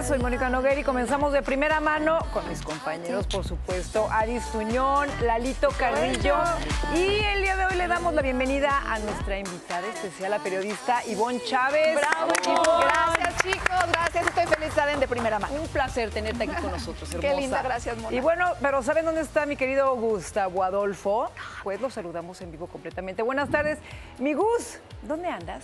soy Mónica Noguera y comenzamos de primera mano con mis compañeros, por supuesto, Aris Tuñón, Lalito Carrillo. Y el día de hoy le damos la bienvenida a nuestra invitada especial, la periodista Ivonne Chávez. ¡Bravo, Ivonne! Gracias, chicos, gracias. Estoy feliz de estar en De Primera Mano. Un placer tenerte aquí con nosotros, hermosa. Qué linda, gracias, Mónica. Y bueno, pero ¿saben dónde está mi querido Gustavo Adolfo? Pues lo saludamos en vivo completamente. Buenas tardes. Mi Gus, ¿dónde andas?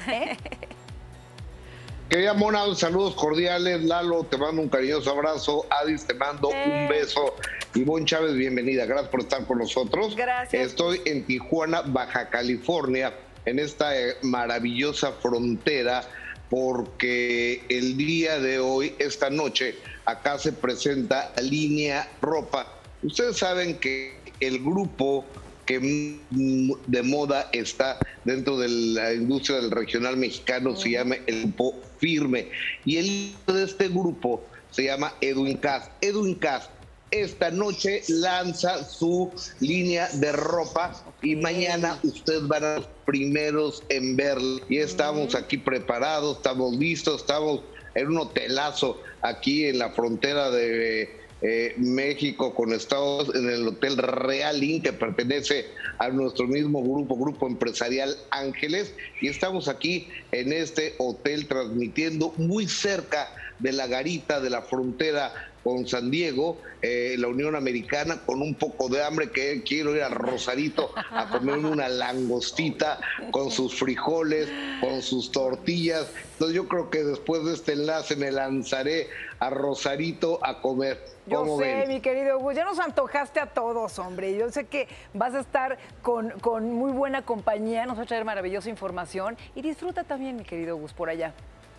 Querida Mona, saludos cordiales. Lalo, te mando un cariñoso abrazo. Adis, te mando un beso. Ivonne Chávez, bienvenida. Gracias por estar con nosotros. Gracias. Estoy en Tijuana, Baja California, en esta maravillosa frontera, porque el día de hoy, esta noche, acá se presenta Línea Ropa. Ustedes saben que el grupo que de moda está dentro de la industria del regional mexicano se llama el Grupo Firme, y el líder de este grupo se llama Edwin Cass. Edwin Cass esta noche lanza su línea de ropa y mañana ustedes van a los primeros en verla. Y estamos aquí preparados, estamos listos, estamos en un hotelazo aquí en la frontera de México con Estados Unidos, en el Hotel Real Inn, que pertenece a nuestro mismo grupo empresarial Ángeles, y estamos aquí en este hotel transmitiendo muy cerca de la garita de la frontera con San Diego, la Unión Americana, con un poco de hambre, que quiero ir a Rosarito a comer una langostita con sus frijoles, con sus tortillas. Entonces yo creo que después de este enlace me lanzaré a Rosarito a comer. Yo sé, mi querido Gus, ya nos antojaste a todos, hombre. Yo sé que vas a estar con muy buena compañía, nos va a traer maravillosa información y disfruta también, mi querido Gus, por allá.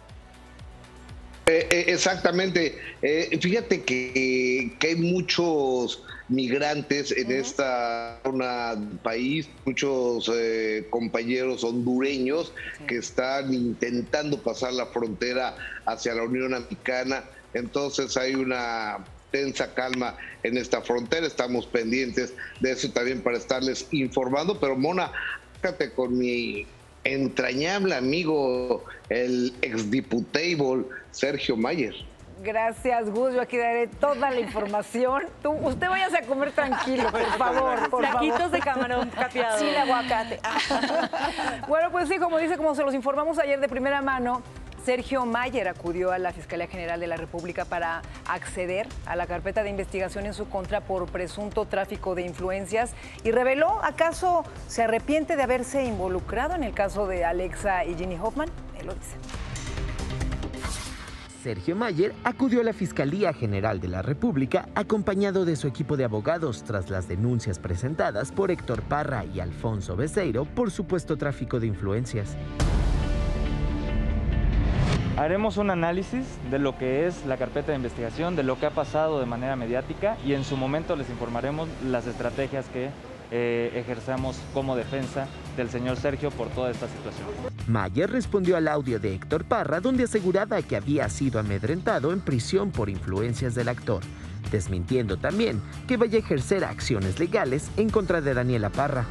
Exactamente. Fíjate que hay muchos migrantes en esta zona del país, muchos compañeros hondureños que están intentando pasar la frontera hacia la Unión Americana. Entonces hay una tensa calma en esta frontera. Estamos pendientes de eso también para estarles informando. Pero Mona, fíjate con mi entrañable amigo, el exdiputable Sergio Mayer. Gracias, Gus. Yo aquí daré toda la información. Usted váyase a comer tranquilo, por favor. Taquitos de camarón capeado. Sin aguacate. Bueno, pues sí, como se los informamos ayer de primera mano, Sergio Mayer acudió a la Fiscalía General de la República para acceder a la carpeta de investigación en su contra por presunto tráfico de influencias y reveló, ¿acaso se arrepiente de haberse involucrado en el caso de Alexa y Ginny Hoffman? Él lo dice. Sergio Mayer acudió a la Fiscalía General de la República acompañado de su equipo de abogados tras las denuncias presentadas por Héctor Parra y Alfonso Beceiro por supuesto tráfico de influencias. Haremos un análisis de lo que es la carpeta de investigación, de lo que ha pasado de manera mediática, y en su momento les informaremos las estrategias que ejerzamos como defensa del señor Sergio por toda esta situación. Mayer respondió al audio de Héctor Parra, donde aseguraba que había sido amedrentado en prisión por influencias del actor, desmintiendo también que vaya a ejercer acciones legales en contra de Daniela Parra.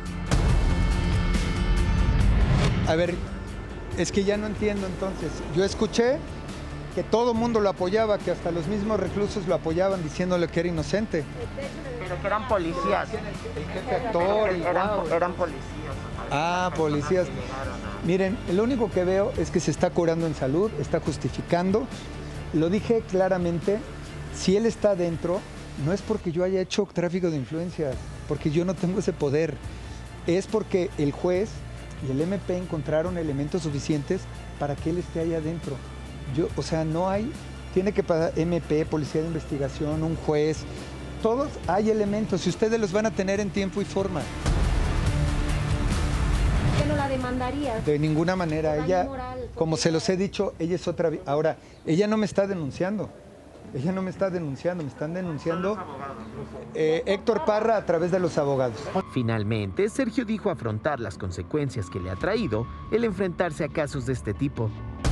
A ver, es que ya no entiendo entonces. Yo escuché que todo el mundo lo apoyaba, que hasta los mismos reclusos lo apoyaban diciéndole que era inocente. Pero que eran policías. El jefe actor y eran policías. Ah, policías. Miren, lo único que veo es que se está curando en salud, está justificando. Lo dije claramente, si él está adentro, no es porque yo haya hecho tráfico de influencias, porque yo no tengo ese poder. Es porque el juez y el MP encontraron elementos suficientes para que él esté ahí adentro. O sea, no hay, tiene que pasar MP, Policía de Investigación, un juez, todos hay elementos y ustedes los van a tener en tiempo y forma. ¿Qué no la demandarías? De ninguna manera, ella, como se los he dicho, ella es otra. Ahora, ella no me está denunciando. Ella no me está denunciando, me están denunciando Héctor Parra a través de los abogados. Finalmente, Sergio dijo afrontar las consecuencias que le ha traído el enfrentarse a casos de este tipo.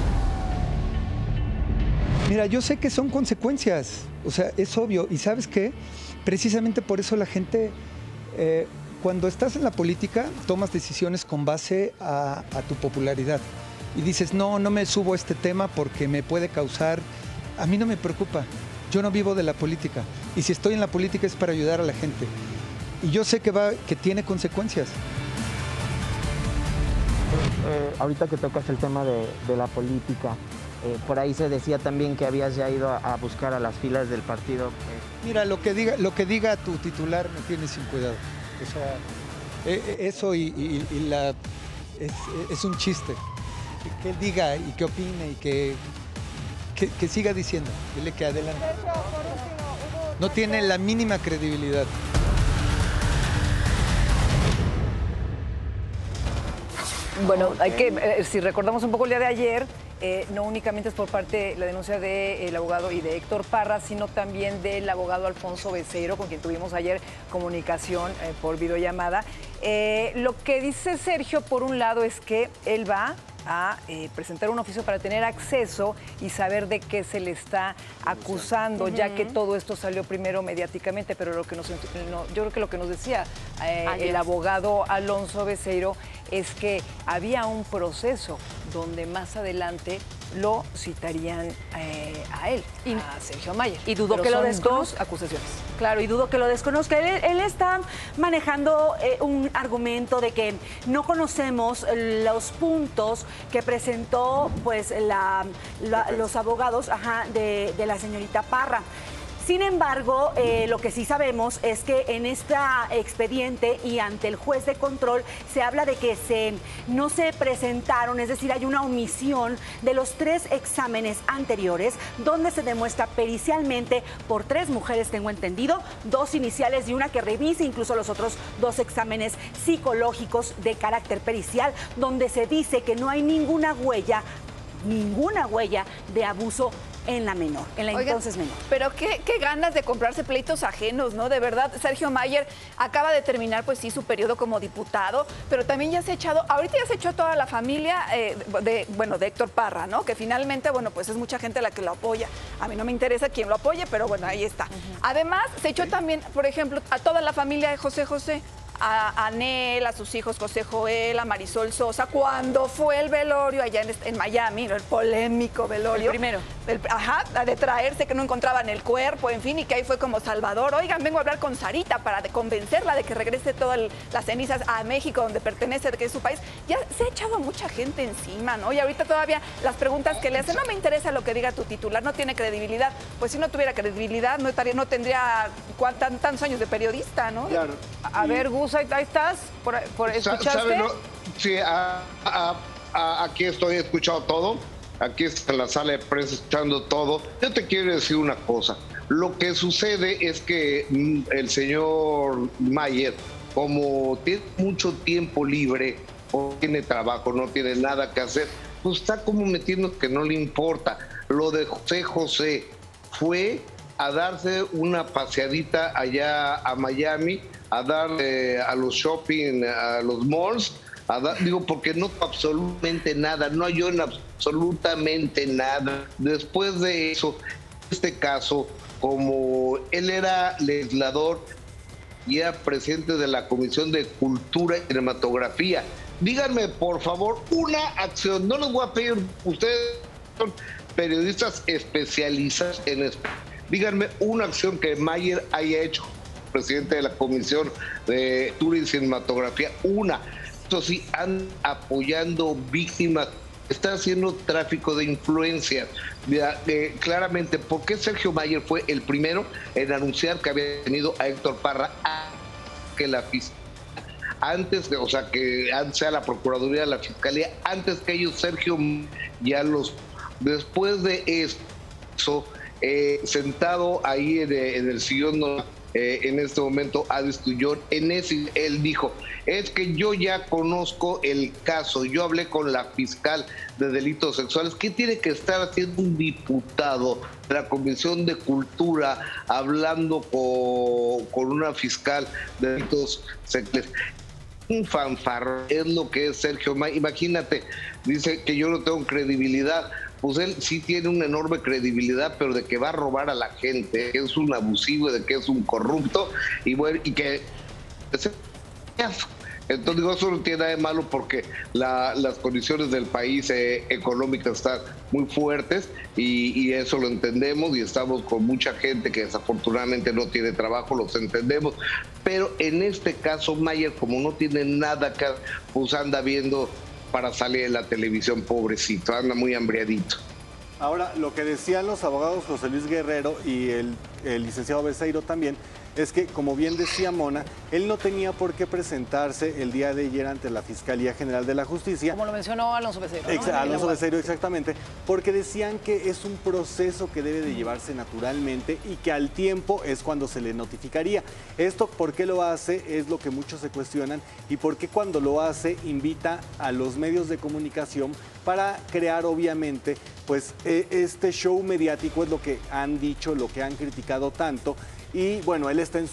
Mira, yo sé que son consecuencias, o sea, es obvio. ¿Y sabes qué? Precisamente por eso la gente, cuando estás en la política, tomas decisiones con base a tu popularidad. Y dices, no me subo a este tema porque me puede causar A mí no me preocupa. Yo no vivo de la política. Y si estoy en la política es para ayudar a la gente. Y yo sé que tiene consecuencias. Ahorita que tocas el tema de la política, por ahí se decía también que habías ya ido a buscar a las filas del partido. Mira, lo que diga tu titular me tiene sin cuidado. O sea, eso es un chiste. Que él diga y que opine y que siga diciendo. Dile que adelante. No tiene la mínima credibilidad. Bueno, hay que, si recordamos un poco el día de ayer, no únicamente es por parte la denuncia del abogado y de Héctor Parra, sino también del abogado Alfonso Beceiro, con quien tuvimos ayer comunicación por videollamada. Lo que dice Sergio, por un lado, es que él va a presentar un oficio para tener acceso y saber de qué se le está acusando, ya que todo esto salió primero mediáticamente, pero yo creo que lo que nos decía el abogado Alfonso Beceiro es que había un proceso donde más adelante lo citarían a él, a Sergio Mayer. Y dudo que lo desconozca. Dos acusaciones. Claro, y dudo que lo desconozca. Él está manejando un argumento de que no conocemos los puntos que presentó pues los abogados de la señorita Parra. Sin embargo, lo que sí sabemos es que en este expediente y ante el juez de control se habla de que no se presentaron, es decir, hay una omisión de los 3 exámenes anteriores donde se demuestra pericialmente por 3 mujeres, tengo entendido, 2 iniciales y una que revise incluso los otros 2 exámenes psicológicos de carácter pericial, donde se dice que no hay ninguna huella de abuso en la menor, en la entonces menor. Pero qué ganas de comprarse pleitos ajenos, ¿no? De verdad, Sergio Mayer acaba de terminar, pues sí, su periodo como diputado, pero también ya se ha echado, ahorita ya se echó toda la familia de Héctor Parra, ¿no? Que finalmente, bueno, pues es mucha gente la que lo apoya. A mí no me interesa quién lo apoye, pero bueno, ahí está. Además, se echó también, por ejemplo, a toda la familia de José José. A Anel, a sus hijos José Joel, a Marisol Sosa, cuando fue el velorio allá en Miami, el polémico velorio. El primero. De traerse que no encontraban el cuerpo, en fin, y que ahí fue como Salvador. Oigan, vengo a hablar con Sarita para convencerla de que regrese todas las cenizas a México, donde pertenece, que es su país. Ya se ha echado mucha gente encima, ¿no? Y ahorita todavía las preguntas que le hacen, no me interesa lo que diga tu titular, no tiene credibilidad. Pues si no tuviera credibilidad, no tendría tantos años de periodista, ¿no? Claro. A ver, Gus, ahí estás, por ¿escuchaste? ¿Sabe, no? Sí, aquí estoy, he escuchado todo. Aquí está en la sala de prensa escuchando todo. Yo te quiero decir una cosa. Lo que sucede es que el señor Mayer, como tiene mucho tiempo libre, o tiene trabajo, no tiene nada que hacer, pues está como metiendo que no le importa. Lo de José José fue a darse una paseadita allá a Miami, a darle a los shopping, a los malls, porque no absolutamente nada, no halló en absolutamente nada. Después de eso, en este caso, como él era legislador y era presidente de la Comisión de Cultura y Cinematografía, díganme, por favor, una acción. No les voy a pedir, ustedes son periodistas especializados en esto. Díganme una acción que Mayer haya hecho, presidente de la Comisión de Cultura y Cinematografía. Una. Eso sí, anda apoyando víctimas, está haciendo tráfico de influencia. Claramente, ¿por qué Sergio Mayer fue el primero en anunciar que había tenido a Héctor Parra que la fiscalía? Antes de, o sea, que sea la Procuraduría de la Fiscalía, antes que ellos, Sergio, ya después de eso, sentado ahí en el sillón, en este momento, Adis Tuyón, él dijo, es que yo ya conozco el caso, yo hablé con la fiscal de delitos sexuales. ¿Qué tiene que estar haciendo un diputado de la Comisión de Cultura hablando con una fiscal de delitos sexuales? Un fanfarrón es lo que es Sergio Mayer. Imagínate, dice que yo no tengo credibilidad. Pues él sí tiene una enorme credibilidad, pero de que va a robar a la gente, que es un abusivo, de que es un corrupto, y bueno, y que Entonces digo, eso no tiene nada de malo porque las condiciones del país económicas están muy fuertes y eso lo entendemos y estamos con mucha gente que desafortunadamente no tiene trabajo, los entendemos. Pero en este caso, Mayer, como no tiene nada que, pues anda viendo para salir en la televisión, pobrecito, anda muy hambriadito. Ahora, lo que decían los abogados José Luis Guerrero y el licenciado Beceiro también, es que, como bien decía Mona, él no tenía por qué presentarse el día de ayer ante la Fiscalía General de la Justicia. Como lo mencionó Alonso Beceiro, ¿no? Alonso Beceiro, exactamente, porque decían que es un proceso que debe de llevarse naturalmente y que al tiempo es cuando se le notificaría. Esto, ¿por qué lo hace? Es lo que muchos se cuestionan y por qué cuando lo hace invita a los medios de comunicación para crear, obviamente, pues este show mediático es lo que han dicho, lo que han criticado tanto. Y bueno, él está en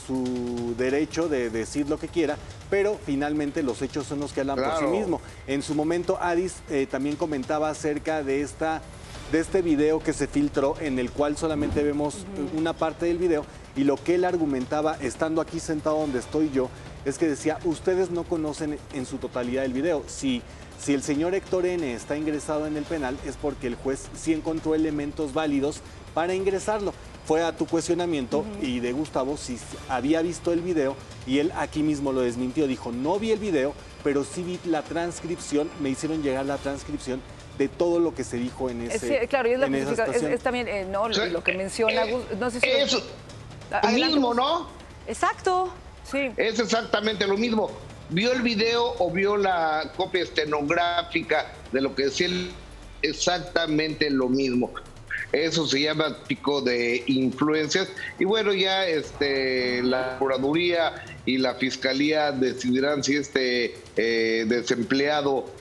su derecho de decir lo que quiera, pero finalmente los hechos son los que hablan por sí mismo. En su momento, Adis también comentaba acerca de este video que se filtró, en el cual solamente vemos una parte del video, y lo que él argumentaba, estando aquí sentado donde estoy yo, es que decía, ustedes no conocen en su totalidad el video. Si el señor Héctor N. está ingresado en el penal, es porque el juez sí encontró elementos válidos para ingresarlo. Fue a tu cuestionamiento y de Gustavo si había visto el video y él aquí mismo lo desmintió. Dijo, no vi el video, pero sí vi la transcripción, me hicieron llegar la transcripción de todo lo que se dijo en ese sí, claro, y es la justificación. Es también, no, lo que menciona, no sé si... Eso, lo mismo, ¿no? Exacto, sí. Es exactamente lo mismo. ¿Vio el video o vio la copia estenográfica de lo que decía él? Exactamente lo mismo. Eso se llama pico de influencias. Y bueno, ya la Procuraduría y la Fiscalía decidirán si este desempleado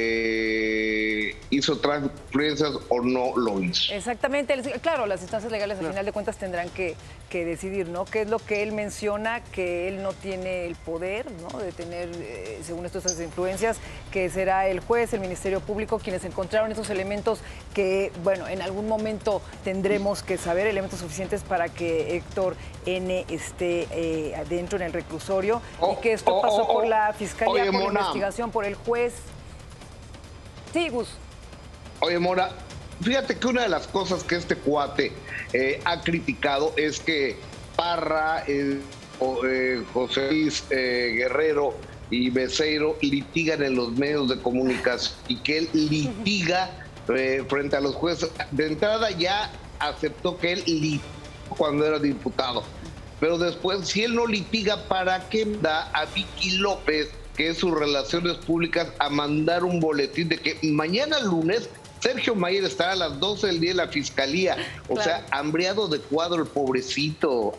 hizo transfluencias o no lo hizo. Exactamente. Claro, las instancias legales al final de cuentas tendrán que decidir, ¿no? Qué es lo que él menciona, que él no tiene el poder, ¿no? De tener, según esto, esas influencias, que será el juez, el Ministerio Público, quienes encontraron esos elementos que, bueno, en algún momento tendremos que saber, elementos suficientes para que Héctor N. esté adentro en el reclusorio y que esto pasó por la Fiscalía, por la investigación, por el juez. Sí, Gus. Oye, Mora, fíjate que una de las cosas que este cuate ha criticado es que Parra, José Luis Guerrero y Beceiro litigan en los medios de comunicación y que él litiga frente a los jueces. De entrada ya aceptó que él litigó cuando era diputado, pero después, si él no litiga, ¿para qué da a Vicky López, que es sus relaciones públicas, a mandar un boletín de que mañana lunes Sergio Mayer estará a las 12 del día en la Fiscalía? O sea, hambreado de cuadro el pobrecito,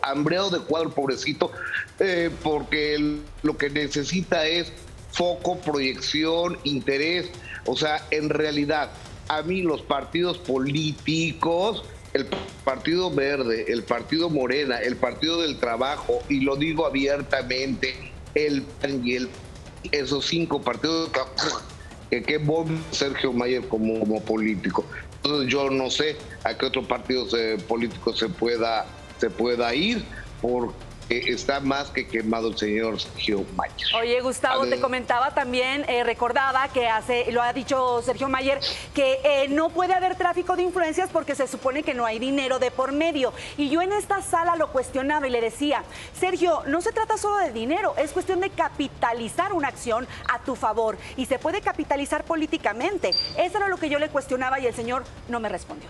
porque lo que necesita es foco, proyección, interés. O sea, en realidad, a mí los partidos políticos, el Partido Verde, el Partido Morena, el Partido del Trabajo, y lo digo abiertamente, el PAN y esos 5 partidos, que bomba Sergio Mayer como político. Entonces yo no sé a qué otro partido político se pueda ir, porque está más que quemado el señor Sergio Mayer. Oye, Gustavo, te comentaba también, recordaba que lo ha dicho Sergio Mayer, que no puede haber tráfico de influencias porque se supone que no hay dinero de por medio. Y yo en esta sala lo cuestionaba y le decía, Sergio, no se trata solo de dinero, es cuestión de capitalizar una acción a tu favor y se puede capitalizar políticamente. Eso era lo que yo le cuestionaba y el señor no me respondió.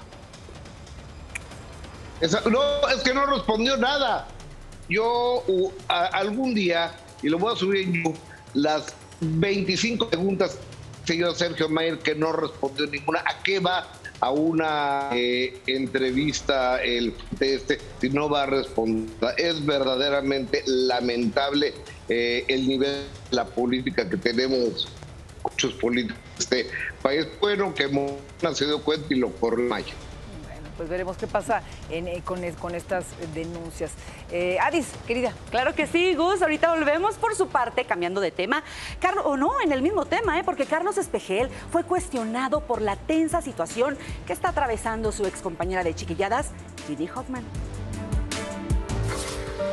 No, es que no respondió nada. Yo algún día, y lo voy a subir en YouTube, las 25 preguntas señor Sergio Mayer que no respondió ninguna. ¿A qué va a una entrevista si no va a responder? Es verdaderamente lamentable el nivel de la política que tenemos muchos políticos de este país. Bueno, que Mona se dio cuenta y lo corrió Mayer. Pues veremos qué pasa con estas denuncias. Adis, querida. Claro que sí, Gus. Ahorita volvemos. Por su parte, cambiando de tema, en el mismo tema, porque Carlos Espejel fue cuestionado por la tensa situación que está atravesando su excompañera de chiquilladas, Gigi Hoffman.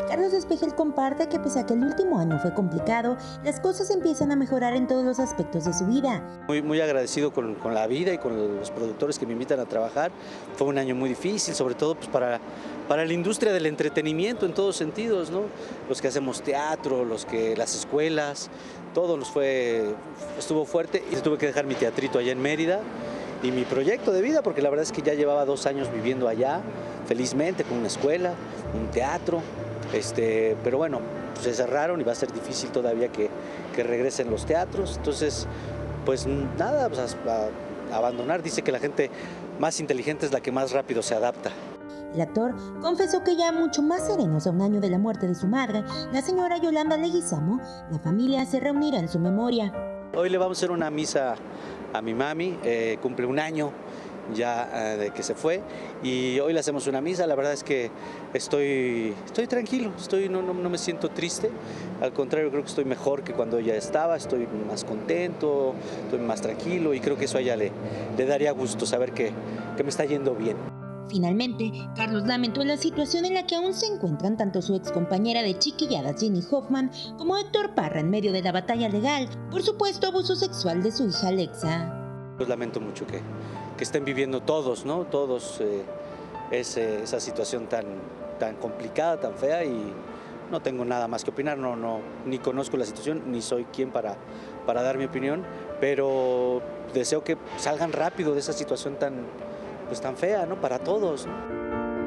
Carlos Espejel comparte que pese a que el último año fue complicado, las cosas empiezan a mejorar en todos los aspectos de su vida. Muy agradecido con la vida y con los productores que me invitan a trabajar. Fue un año muy difícil, sobre todo pues, para la industria del entretenimiento en todos sentidos, ¿no? Los que hacemos teatro, las escuelas, todo estuvo fuerte y tuve que dejar mi teatrito allá en Mérida y mi proyecto de vida, porque la verdad es que ya llevaba 2 años viviendo allá, felizmente, con una escuela, un teatro, pero bueno, pues se cerraron y va a ser difícil todavía que regresen los teatros, entonces pues nada, pues a abandonar. Dice que la gente más inteligente es la que más rápido se adapta. El actor confesó que ya mucho más serenos a un año de la muerte de su madre, la señora Yolanda Leguizamo, la familia se reunirá en su memoria. Hoy le vamos a hacer una misa a mi mami, cumple 1 año ya de que se fue y hoy le hacemos una misa. La verdad es que estoy tranquilo, no me siento triste, al contrario, creo que estoy mejor que cuando ella estaba, estoy más contento, estoy más tranquilo y creo que eso a ella le daría gusto saber que me está yendo bien. Finalmente, Carlos lamentó la situación en la que aún se encuentran tanto su excompañera de chiquilladas Ginny Hoffman como Héctor Parra en medio de la batalla legal por supuesto abuso sexual de su hija Alexa. Pues lamento mucho que estén viviendo todos, ¿no? Todos esa situación tan complicada, tan fea y no tengo nada más que opinar, ni conozco la situación, ni soy quien para dar mi opinión, pero deseo que salgan rápido de esa situación tan fea, ¿no? Para todos, ¿no?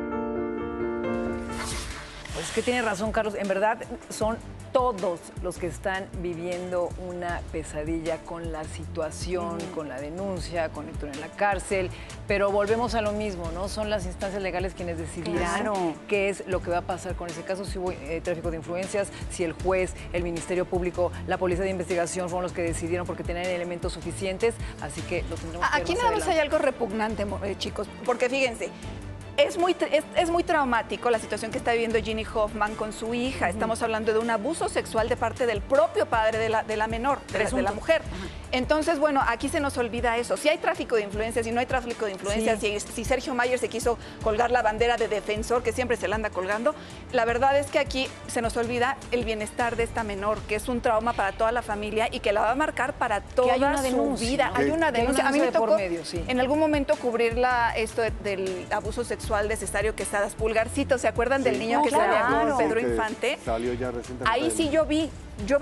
Pues es que tiene razón, Carlos. En verdad, son todos los que están viviendo una pesadilla con la situación, con la denuncia, con Héctor en la cárcel. Pero volvemos a lo mismo, ¿no? Son las instancias legales quienes decidirán qué es lo que va a pasar con ese caso, si hubo tráfico de influencias, si el juez, el Ministerio Público, la Policía de Investigación fueron los que decidieron porque tenían elementos suficientes. Así que lo tendremos que ver. Aquí nada más hay algo repugnante, chicos, porque fíjense. Es muy traumático la situación que está viviendo Ginny Hoffman con su hija. Estamos hablando de un abuso sexual de parte del propio padre de la menor, de la mujer. Entonces, bueno, aquí se nos olvida eso. Si hay tráfico de influencias, si no hay tráfico de influencias, si Sergio Mayer se quiso colgar la bandera de defensor, que siempre se la anda colgando, la verdad es que aquí se nos olvida el bienestar de esta menor, que es un trauma para toda la familia y que la va a marcar para toda su vida. Hay una denuncia. A mí me tocó en algún momento cubrir esto del abuso sexual necesario que Quesadas Pulgarcito, ¿se acuerdan del niño que salía con Pedro Infante? Salió ya recientemente. Ahí sí yo vi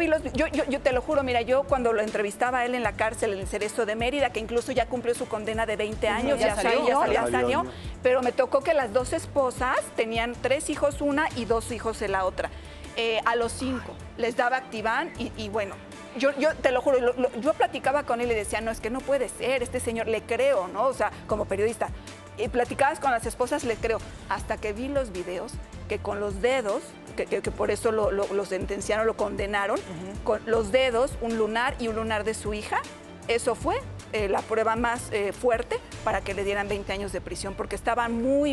yo te lo juro, mira, yo cuando lo entrevistaba a él en la cárcel, en el Cerezo de Mérida, que incluso ya cumplió su condena de 20 años, ya salió, pero me tocó que las 2 esposas tenían 3 hijos una y 2 hijos en la otra. A los 5 les daba Activan y bueno, yo te lo juro, yo platicaba con él y decía, no, es que no puede ser, este señor, le creo, ¿no? O sea, como periodista. Y platicabas con las esposas, le creo, hasta que vi los videos, que con los dedos, que por eso lo sentenciaron, lo condenaron, con los dedos, un lunar y un lunar de su hija, eso fue la prueba más fuerte para que le dieran 20 años de prisión, porque estaban muy,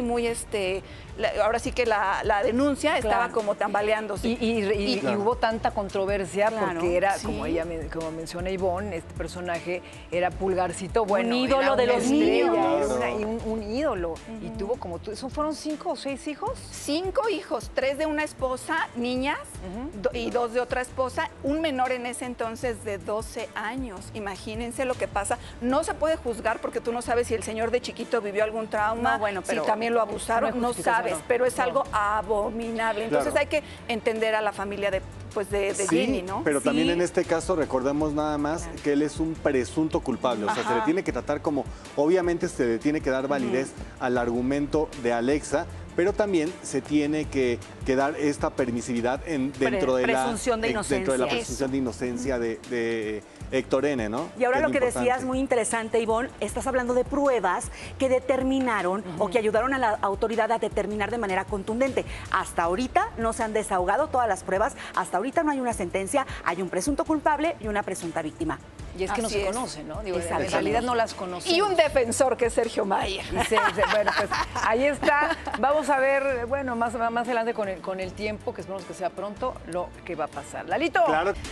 ahora sí que la denuncia estaba como tambaleándose. Y hubo tanta controversia porque era, como menciona Ivonne, este personaje era Pulgarcito, bueno, un ídolo de los niños. Un ídolo. Y tuvo como, ¿eso fueron 5 o 6 hijos? 5 hijos, 3 de una esposa, niñas, y 2 de otra esposa, un menor en ese entonces de 12 años. Imagínense lo que pasa. No se puede juzgar porque tú no sabes si el señor de chiquito vivió algún trauma, si también lo abusaron, no sabes, pero es algo abominable. Entonces hay que entender a la familia de Ginny, ¿no? Pero también en este caso recordemos nada más que él es un presunto culpable, o sea, se le tiene que tratar como, obviamente se le tiene que dar validez al argumento de Alexa, pero también se tiene que dar esta permisividad dentro de la presunción de inocencia de Héctor N., ¿no? Y ahora lo que decías, muy interesante, Ivonne, estás hablando de pruebas que determinaron o que ayudaron a la autoridad a determinar de manera contundente. Hasta ahorita no se han desahogado todas las pruebas, hasta ahorita no hay una sentencia, hay un presunto culpable y una presunta víctima. Y es que no se conocen, ¿no? Digo, en realidad no las conocen. Y un defensor que es Sergio Mayer. Bueno, pues ahí está. Vamos a ver, bueno, más adelante con el tiempo, que esperamos que sea pronto, lo que va a pasar. Lalito. Claro.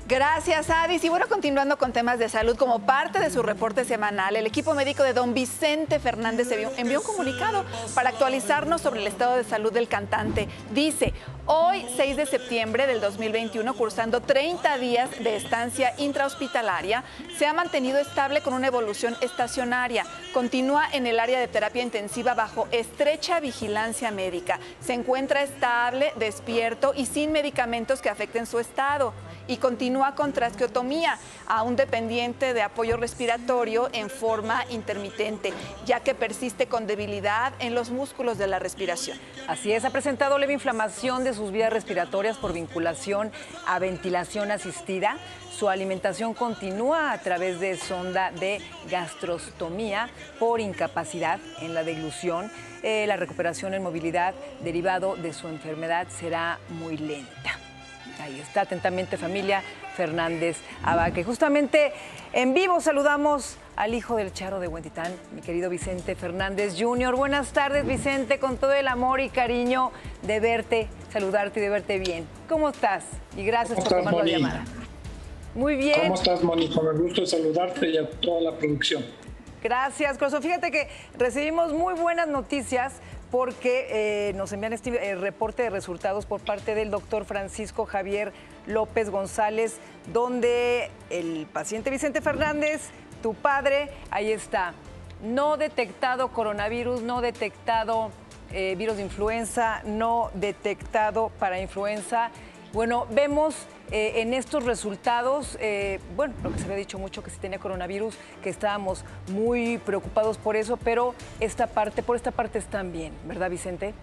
Gracias, Adis. Y bueno, continuando con temas de salud, como parte de su reporte semanal, el equipo médico de don Vicente Fernández envió un comunicado para actualizarnos sobre el estado de salud del cantante. Dice, hoy, 6 de septiembre del 2021, cursando 30 días de estancia intrahospitalaria, se ha mantenido estable con una evolución estacionaria. Continúa en el área de terapia intensiva bajo estrecha vigilancia médica. Se encuentra estable, despierto y sin medicamentos que afecten su estado. Y continúa con traqueotomía, aún dependiente de apoyo respiratorio en forma intermitente, ya que persiste con debilidad en los músculos de la respiración. Así es, ha presentado leve inflamación de sus vías respiratorias por vinculación a ventilación asistida. Su alimentación continúa a través de sonda de gastrostomía por incapacidad en la deglución. La recuperación en movilidad derivado de su enfermedad será muy lenta. Ahí está, atentamente, familia Fernández Abaque. Justamente en vivo saludamos al hijo del Charro de Huentitán, mi querido Vicente Fernández Jr. Buenas tardes, Vicente, con todo el amor y cariño de verte, saludarte y de verte bien. ¿Cómo estás? Y gracias por tomar la llamada. Muy bien. ¿Cómo estás, Moni? Con el gusto de saludarte y a toda la producción. Gracias, Corazón. Fíjate que recibimos muy buenas noticias porque nos envían este reporte de resultados por parte del doctor Francisco Javier López González, donde el paciente Vicente Fernández, tu padre, ahí está, no detectado coronavirus, no detectado virus de influenza, no detectado parainfluenza. Bueno, vemos en estos resultados, bueno, lo que se había dicho mucho, que si tenía coronavirus, que estábamos muy preocupados por eso, pero por esta parte están bien, ¿verdad, Vicente?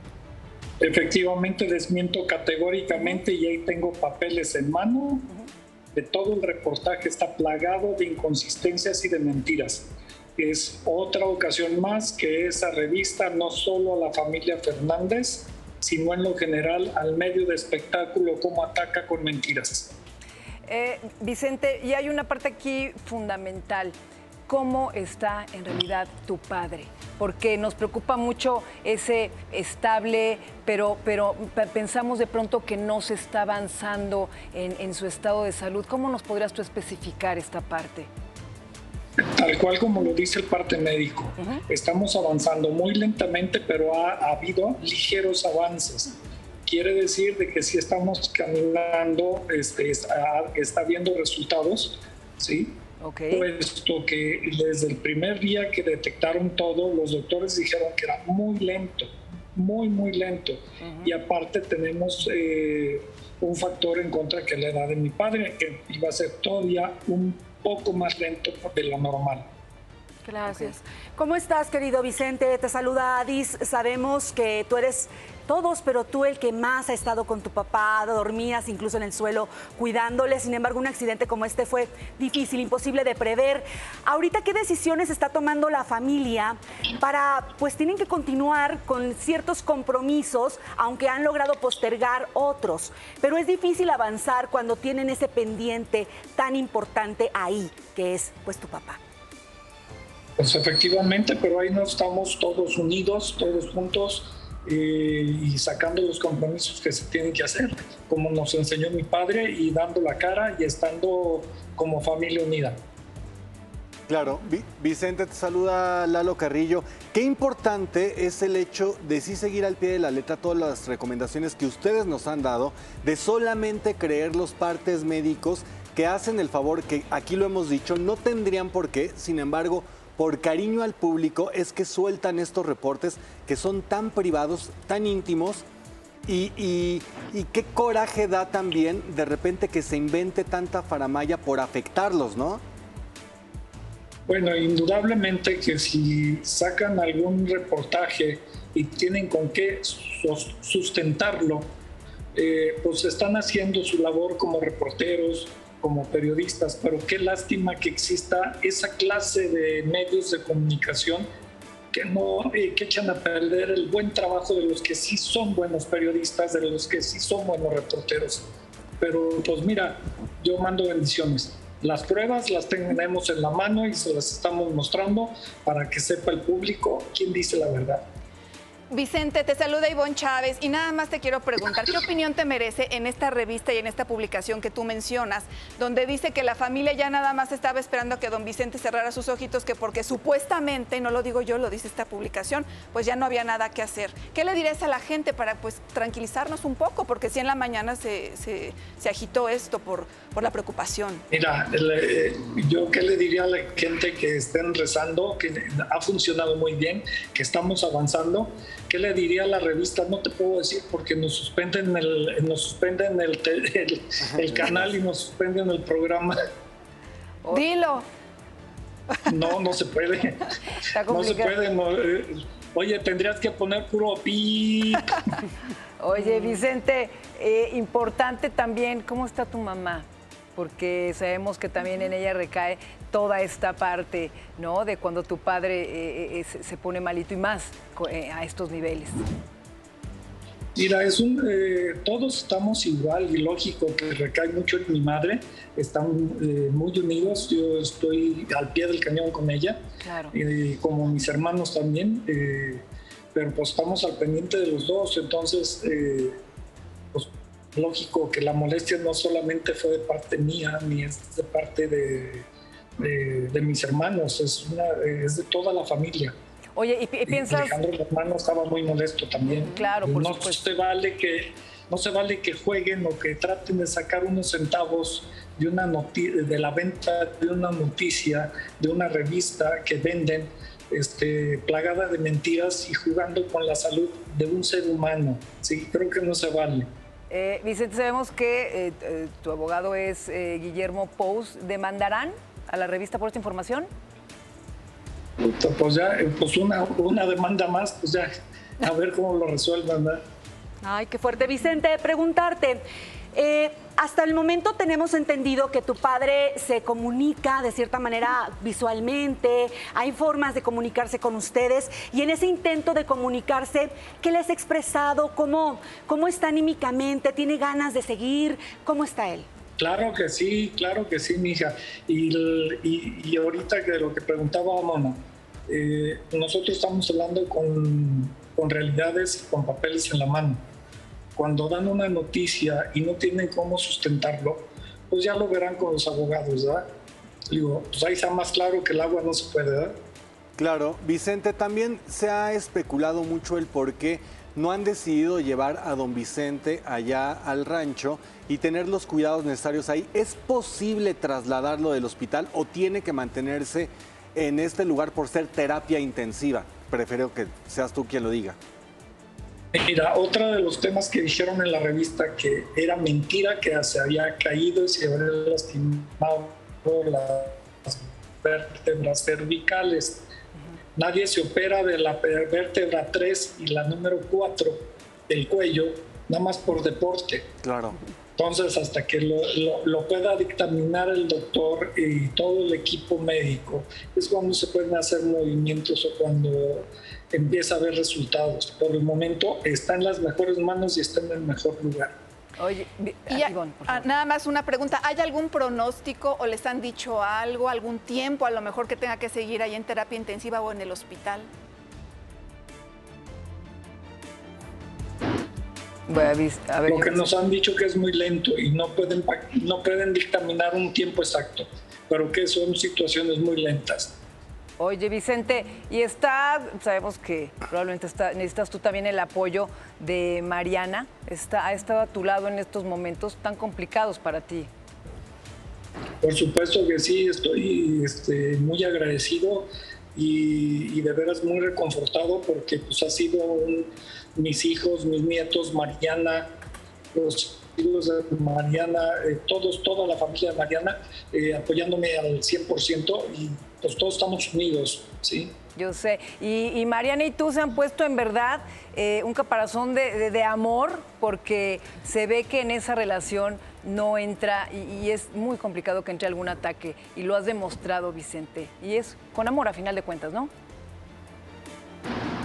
Efectivamente, desmiento categóricamente y ahí tengo papeles en mano. De todo el reportaje está plagado de inconsistencias y de mentiras. Es otra ocasión más que esa revista, no solo a la familia Fernández, sino en lo general al medio de espectáculo, cómo ataca con mentiras. Vicente, y hay una parte aquí fundamental. ¿Cómo está en realidad tu padre? Porque nos preocupa mucho ese estable, pero pensamos de pronto que no se está avanzando en su estado de salud. ¿Cómo nos podrías tú especificar esta parte? Tal cual como lo dice el parte médico, estamos avanzando muy lentamente, pero ha habido ligeros avances. Quiere decir de que sí estamos caminando, está habiendo resultados, ¿sí? Okay. Puesto que desde el primer día que detectaron todo, los doctores dijeron que era muy lento, muy lento. Y aparte tenemos un factor en contra, que es la edad de mi padre, que iba a ser todavía un poco más lento de lo normal. Gracias. ¿Cómo estás, querido Vicente? Te saluda Adis. Sabemos que tú eres todos, pero tú el que más ha estado con tu papá, dormías incluso en el suelo cuidándole. Sin embargo, un accidente como este fue difícil, imposible de prever. Ahorita, ¿qué decisiones está tomando la familia para, pues tienen que continuar con ciertos compromisos, aunque han logrado postergar otros? Pero es difícil avanzar cuando tienen ese pendiente tan importante ahí, que es, pues, tu papá. Pues efectivamente, pero ahí no estamos todos unidos, todos juntos y sacando los compromisos que se tienen que hacer, como nos enseñó mi padre, y dando la cara y estando como familia unida. Claro, Vicente, te saluda Lalo Carrillo. Qué importante es el hecho de sí seguir al pie de la letra todas las recomendaciones que ustedes nos han dado, de solamente creer los partes médicos que hacen el favor, que aquí lo hemos dicho, no tendrían por qué, sin embargo, por cariño al público es que sueltan estos reportes que son tan privados, tan íntimos, y qué coraje da también de repente que se invente tanta faramalla por afectarlos, ¿no? Bueno, indudablemente que si sacan algún reportaje y tienen con qué sustentarlo, pues están haciendo su labor como reporteros, como periodistas, pero qué lástima que exista esa clase de medios de comunicación que echan a perder el buen trabajo de los que sí son buenos periodistas, de los que sí son buenos reporteros. Pero pues mira, yo mando bendiciones. Las pruebas las tenemos en la mano y se las estamos mostrando para que sepa el público quién dice la verdad. Vicente, te saluda Ivonne Chávez y nada más te quiero preguntar, ¿qué opinión te merece en esta revista y en esta publicación que tú mencionas, donde dice que la familia ya nada más estaba esperando a que don Vicente cerrara sus ojitos, que porque supuestamente, no lo digo yo, lo dice esta publicación, pues ya no había nada que hacer? ¿Qué le dirías a la gente para pues tranquilizarnos un poco? Porque si en la mañana se agitó esto por la preocupación. Mira, yo qué le diría a la gente que estén rezando, que ha funcionado muy bien, que estamos avanzando. ¿Qué le diría a la revista? No te puedo decir porque nos suspenden el canal y nos suspenden el programa. Dilo. No se puede. No se puede. Oye, tendrías que poner puro pip. Oye, Vicente, importante también, ¿cómo está tu mamá? Porque sabemos que también en ella recae toda esta parte, ¿no? De cuando tu padre se pone malito y más a estos niveles. Mira, todos estamos igual y lógico que recae mucho en mi madre. Están muy unidos. Yo estoy al pie del cañón con ella, claro. Como mis hermanos también. Pero pues estamos al pendiente de los dos. Entonces, pues lógico que la molestia no solamente fue de parte mía, ni es de parte de mis hermanos, es de toda la familia. Oye, ¿y piensas...? Alejandro, mi hermano, estaba muy molesto también. Claro, por no supuesto. No se vale que jueguen o que traten de sacar unos centavos de la venta de una noticia, de una revista que venden, plagada de mentiras y jugando con la salud de un ser humano. Sí, creo que no se vale. Vicente, sabemos que tu abogado es Guillermo Pous. ¿Demandarán a la revista por esta información? Pues ya, pues una demanda más, pues ya, a ver cómo lo resuelvan, ¿verdad? Ay, qué fuerte. Vicente, preguntarte, hasta el momento tenemos entendido que tu padre se comunica de cierta manera visualmente, hay formas de comunicarse con ustedes y en ese intento de comunicarse, ¿qué les ha expresado? ¿Cómo está anímicamente? ¿Tiene ganas de seguir? ¿Cómo está él? Claro que sí, mija. Y ahorita que lo que preguntaba Mona, nosotros estamos hablando con realidades, con papeles en la mano. Cuando dan una noticia y no tienen cómo sustentarlo, pues ya lo verán con los abogados, ¿verdad? Digo, pues ahí está más claro que el agua no se puede, ¿verdad? Claro, Vicente, también se ha especulado mucho el por qué no han decidido llevar a don Vicente allá al rancho y tener los cuidados necesarios ahí. ¿Es posible trasladarlo del hospital o tiene que mantenerse en este lugar por ser terapia intensiva? Prefiero que seas tú quien lo diga. Mira, otro de los temas que dijeron en la revista que era mentira, que se había caído y se había lastimado las vértebras cervicales. Nadie se opera de la vértebra 3 y la número 4 del cuello, nada más por deporte. Claro. Entonces, hasta que lo pueda dictaminar el doctor y todo el equipo médico, es cuando se pueden hacer movimientos o cuando empieza a haber resultados. Por el momento está en las mejores manos y está en el mejor lugar. Oye, Ivonne, por favor. Nada más una pregunta. ¿Hay algún pronóstico o les han dicho algo, algún tiempo a lo mejor que tenga que seguir ahí en terapia intensiva o en el hospital? A ver, lo que nos han dicho que es muy lento y no pueden dictaminar un tiempo exacto, pero que son situaciones muy lentas. Oye, Vicente, y sabemos que probablemente necesitas tú también el apoyo de Mariana. ¿Ha estado a tu lado en estos momentos tan complicados para ti? Por supuesto que sí, estoy muy agradecido y de veras muy reconfortado porque pues ha sido mis hijos, mis nietos, Mariana, los hijos de Mariana, toda la familia de Mariana apoyándome al 100% y pues todos estamos unidos, ¿sí? Yo sé. Y Mariana y tú se han puesto en verdad un caparazón de amor porque se ve que en esa relación no entra y es muy complicado que entre algún ataque y lo has demostrado, Vicente. Y es con amor a final de cuentas, ¿no?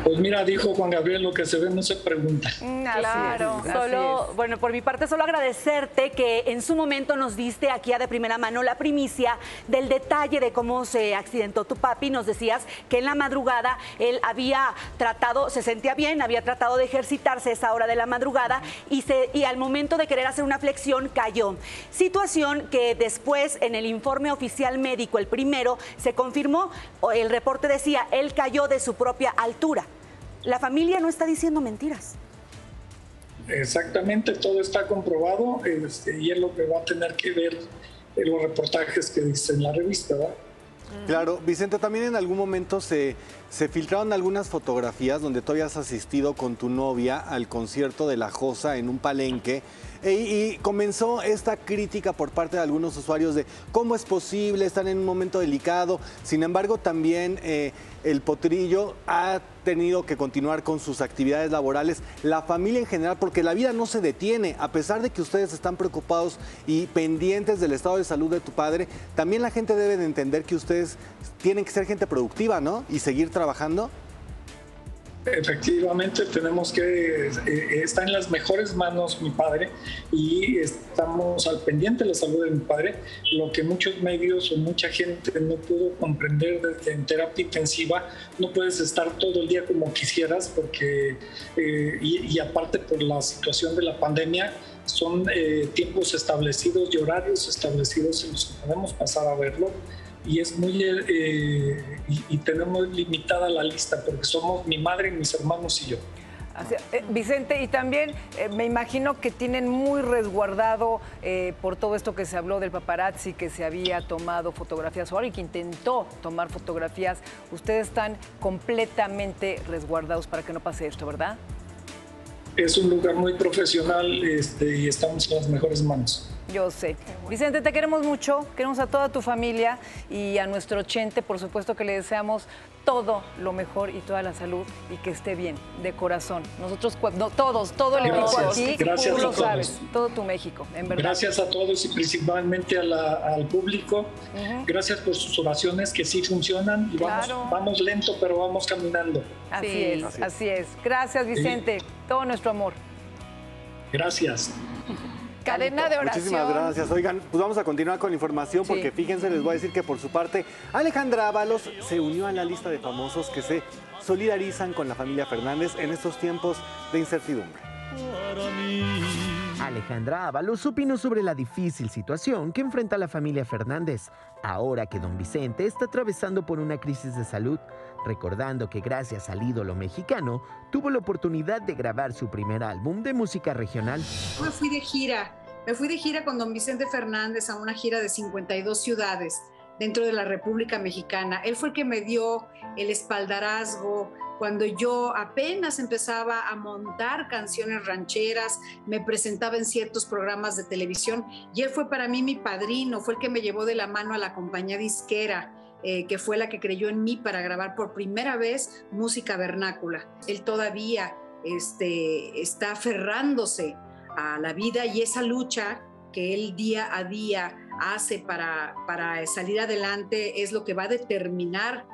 Pues mira, dijo Juan Gabriel, lo que se ve no se pregunta. Claro, bueno, por mi parte solo agradecerte que en su momento nos diste aquí de primera mano la primicia del detalle de cómo se accidentó tu papi. Nos decías que en la madrugada él había tratado, se sentía bien, había tratado de ejercitarse a esa hora de la madrugada y al momento de querer hacer una flexión cayó. Situación que después en el informe oficial médico, el primero, se confirmó, el reporte decía, él cayó de su propia altura. La familia no está diciendo mentiras. Exactamente, todo está comprobado y es lo que va a tener que ver en los reportajes que dice en la revista, ¿verdad? Claro, Vicente, también en algún momento se filtraron algunas fotografías donde tú habías asistido con tu novia al concierto de La Josa en un palenque y comenzó esta crítica por parte de algunos usuarios de cómo es posible, están en un momento delicado. Sin embargo, también el Potrillo ha tenido que continuar con sus actividades laborales, la familia en general, porque la vida no se detiene. A pesar de que ustedes están preocupados y pendientes del estado de salud de tu padre, también la gente debe de entender que ustedes tienen que ser gente productiva, ¿no? Y seguir trabajando. Efectivamente, tenemos que, está en las mejores manos mi padre y estamos al pendiente de la salud de mi padre, lo que muchos medios o mucha gente no pudo comprender desde en terapia intensiva. No puedes estar todo el día como quisieras porque, y aparte por la situación de la pandemia, son tiempos establecidos y horarios establecidos en los que podemos pasar a verlo. Y es muy y tenemos limitada la lista porque somos mi madre, mis hermanos y yo. Vicente, y también me imagino que tienen muy resguardado por todo esto que se habló del paparazzi, que se había tomado fotografías o alguien que intentó tomar fotografías. Ustedes están completamente resguardados para que no pase esto, ¿verdad? Es un lugar muy profesional y estamos en las mejores manos. Yo sé. Vicente, te queremos mucho, queremos a toda tu familia y a nuestro Chente, por supuesto que le deseamos todo lo mejor y toda la salud y que esté bien, de corazón. Nosotros, todo el equipo aquí, tú lo sabes, todo tu México, en verdad. Gracias a todos y principalmente al público. Gracias por sus oraciones que sí funcionan y vamos lento, pero vamos caminando. Así es. Gracias, Vicente. Todo nuestro amor. Gracias. Cadena de oración. Muchísimas gracias. Oigan, pues vamos a continuar con la información porque fíjense, les voy a decir que por su parte, Alejandra Ábalos se unió a la lista de famosos que se solidarizan con la familia Fernández en estos tiempos de incertidumbre. Alejandra Ábalos opinó sobre la difícil situación que enfrenta la familia Fernández, ahora que don Vicente está atravesando por una crisis de salud, recordando que gracias al ídolo mexicano, tuvo la oportunidad de grabar su primer álbum de música regional. Me fui de gira con don Vicente Fernández a una gira de 52 ciudades dentro de la República Mexicana. Él fue el que me dio el espaldarazgo cuando yo apenas empezaba a montar canciones rancheras, me presentaba en ciertos programas de televisión y él fue para mí mi padrino, fue el que me llevó de la mano a la compañía disquera, que fue la que creyó en mí para grabar por primera vez música vernácula. Él todavía está aferrándose a la vida y esa lucha que él día a día hace para salir adelante es lo que va a determinar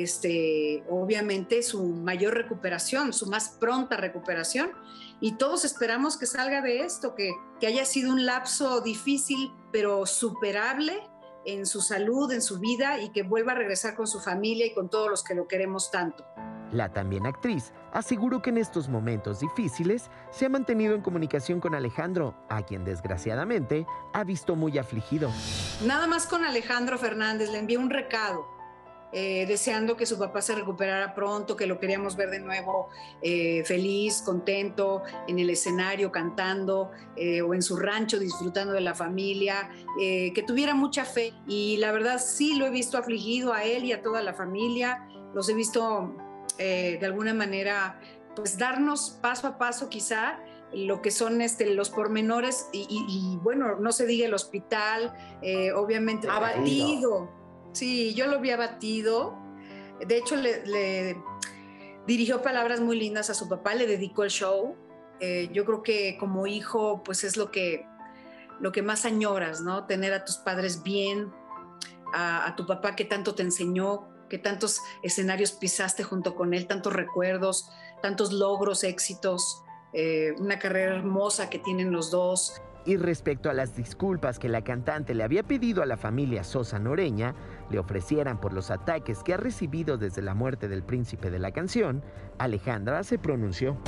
obviamente su mayor recuperación, su más pronta recuperación, y todos esperamos que salga de esto, que haya sido un lapso difícil pero superable en su salud, en su vida, y que vuelva a regresar con su familia y con todos los que lo queremos tanto. La también actriz aseguró que en estos momentos difíciles se ha mantenido en comunicación con Alejandro, a quien desgraciadamente ha visto muy afligido. Nada más con Alejandro Fernández le envié un recado, deseando que su papá se recuperara pronto, que lo queríamos ver de nuevo feliz, contento, en el escenario cantando o en su rancho disfrutando de la familia, que tuviera mucha fe. Y la verdad sí lo he visto afligido a él y a toda la familia, los he visto de alguna manera pues darnos paso a paso quizá lo que son los pormenores y bueno, no se diga el hospital, obviamente abatido. Sí, yo lo vi abatido. De hecho, le dirigió palabras muy lindas a su papá, le dedicó el show. Yo creo que como hijo, pues es lo que más añoras, ¿no? Tener a tus padres bien, a tu papá que tanto te enseñó, que tantos escenarios pisaste junto con él, tantos recuerdos, tantos logros, éxitos, una carrera hermosa que tienen los dos. Y respecto a las disculpas que la cantante le había pedido a la familia Sosa Noreña le ofrecieran por los ataques que ha recibido desde la muerte del príncipe de la canción, Alejandra se pronunció.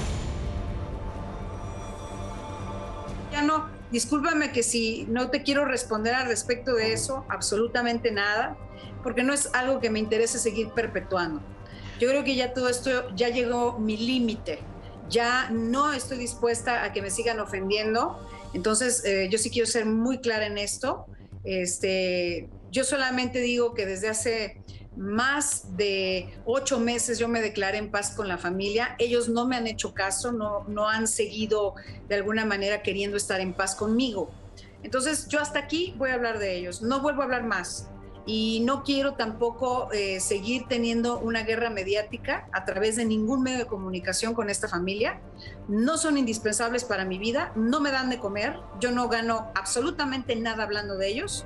Ya no, discúlpame que si no te quiero responder al respecto de eso, absolutamente nada, porque no es algo que me interese seguir perpetuando. Yo creo que ya todo esto ya llegó mi límite, ya no estoy dispuesta a que me sigan ofendiendo. Entonces, yo sí quiero ser muy clara en esto. Yo solamente digo que desde hace más de 8 meses yo me declaré en paz con la familia. Ellos no me han hecho caso, no han seguido de alguna manera queriendo estar en paz conmigo. Entonces, yo hasta aquí voy a hablar de ellos. No vuelvo a hablar más. Y no quiero tampoco seguir teniendo una guerra mediática a través de ningún medio de comunicación con esta familia. No son indispensables para mi vida, no me dan de comer, yo no gano absolutamente nada hablando de ellos.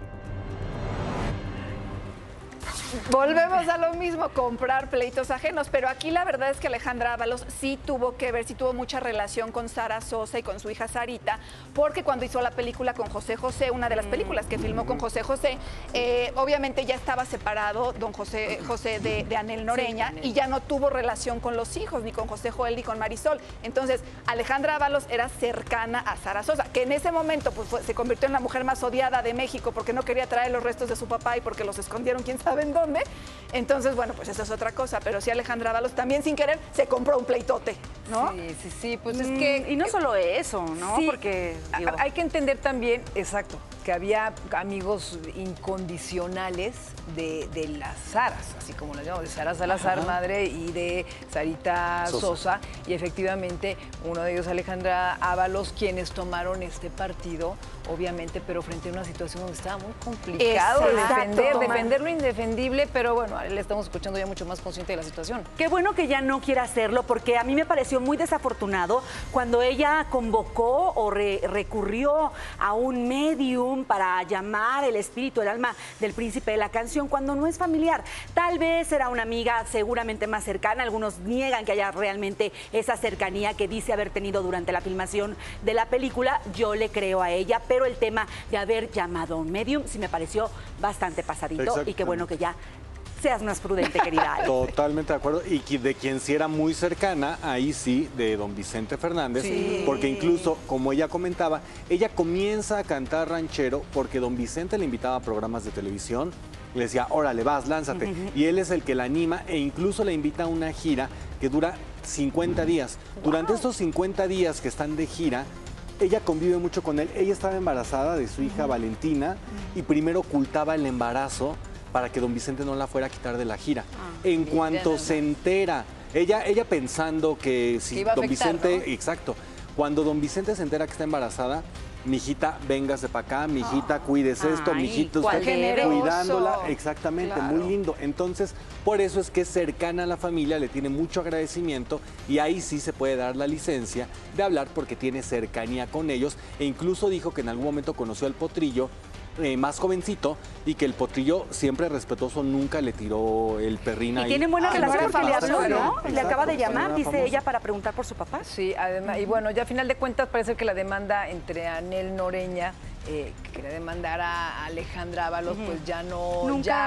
Volvemos a lo mismo, comprar pleitos ajenos, pero aquí la verdad es que Alejandra Ábalos sí tuvo que ver, sí tuvo mucha relación con Sara Sosa y con su hija Sarita, porque cuando hizo la película con José José, una de las películas que filmó con José José, obviamente ya estaba separado don José José de Anel Noreña, sí, y ya no tuvo relación con los hijos, ni con José Joel ni con Marisol. Entonces, Alejandra Ábalos era cercana a Sara Sosa, que en ese momento pues, se convirtió en la mujer más odiada de México porque no quería traer los restos de su papá y porque los escondieron quién sabe en dónde. Entonces, bueno, pues eso es otra cosa, pero sí Alejandra Ábalos también sin querer se compró un pleitote, ¿no? Sí, pues es que... Y no solo eso, ¿no? Sí, porque digo... hay que entender también, exacto, que había amigos incondicionales de las Saras, así como las llamamos, de Sara Salazar, madre, y de Sarita Sosa, y efectivamente uno de ellos, Alejandra Ábalos, quienes tomaron este partido, obviamente, pero frente a una situación donde estaba muy complicado defender lo indefendible, pero bueno, le estamos escuchando ya mucho más consciente de la situación. Qué bueno que ya no quiera hacerlo, porque a mí me pareció muy desafortunado cuando ella convocó o recurrió a un medium para llamar el espíritu, el alma del príncipe de la canción, cuando no es familiar. Tal vez era una amiga seguramente más cercana, algunos niegan que haya realmente esa cercanía que dice haber tenido durante la filmación de la película. Yo le creo a ella, pero el tema de haber llamado a un medium sí me pareció bastante pasadito, y qué bueno que ya seas más prudente, querida Ale. Totalmente de acuerdo, y de quien sí era muy cercana, ahí sí, de don Vicente Fernández, porque incluso, como ella comentaba, ella comienza a cantar ranchero porque don Vicente le invitaba a programas de televisión, le decía, órale, vas, lánzate, y él es el que la anima e incluso le invita a una gira que dura 50 días. Durante estos 50 días que están de gira, ella convive mucho con él. Ella estaba embarazada de su hija Valentina y primero ocultaba el embarazo para que don Vicente no la fuera a quitar de la gira. En cuanto se entera, ella pensando que si don Vicente, ¿no? Exacto, cuando don Vicente se entera que está embarazada, mijita, véngase para acá, mijita, cuídese esto, mijita, usted cuidándola, exactamente, claro. Muy lindo. Entonces, por eso es que es cercana a la familia, le tiene mucho agradecimiento y ahí sí se puede dar la licencia de hablar porque tiene cercanía con ellos e incluso dijo que en algún momento conoció al Potrillo más jovencito y que el Potrillo siempre respetuoso nunca le tiró el perrín ahí. Y tienen buena relación porque le habló, ¿no? Exacto, le acaba de llamar, dice ella, para preguntar por su papá. Sí, además, y bueno, ya a final de cuentas parece que la demanda entre Anel Noreña, que quería demandar a Alejandra Ábalos, pues ya no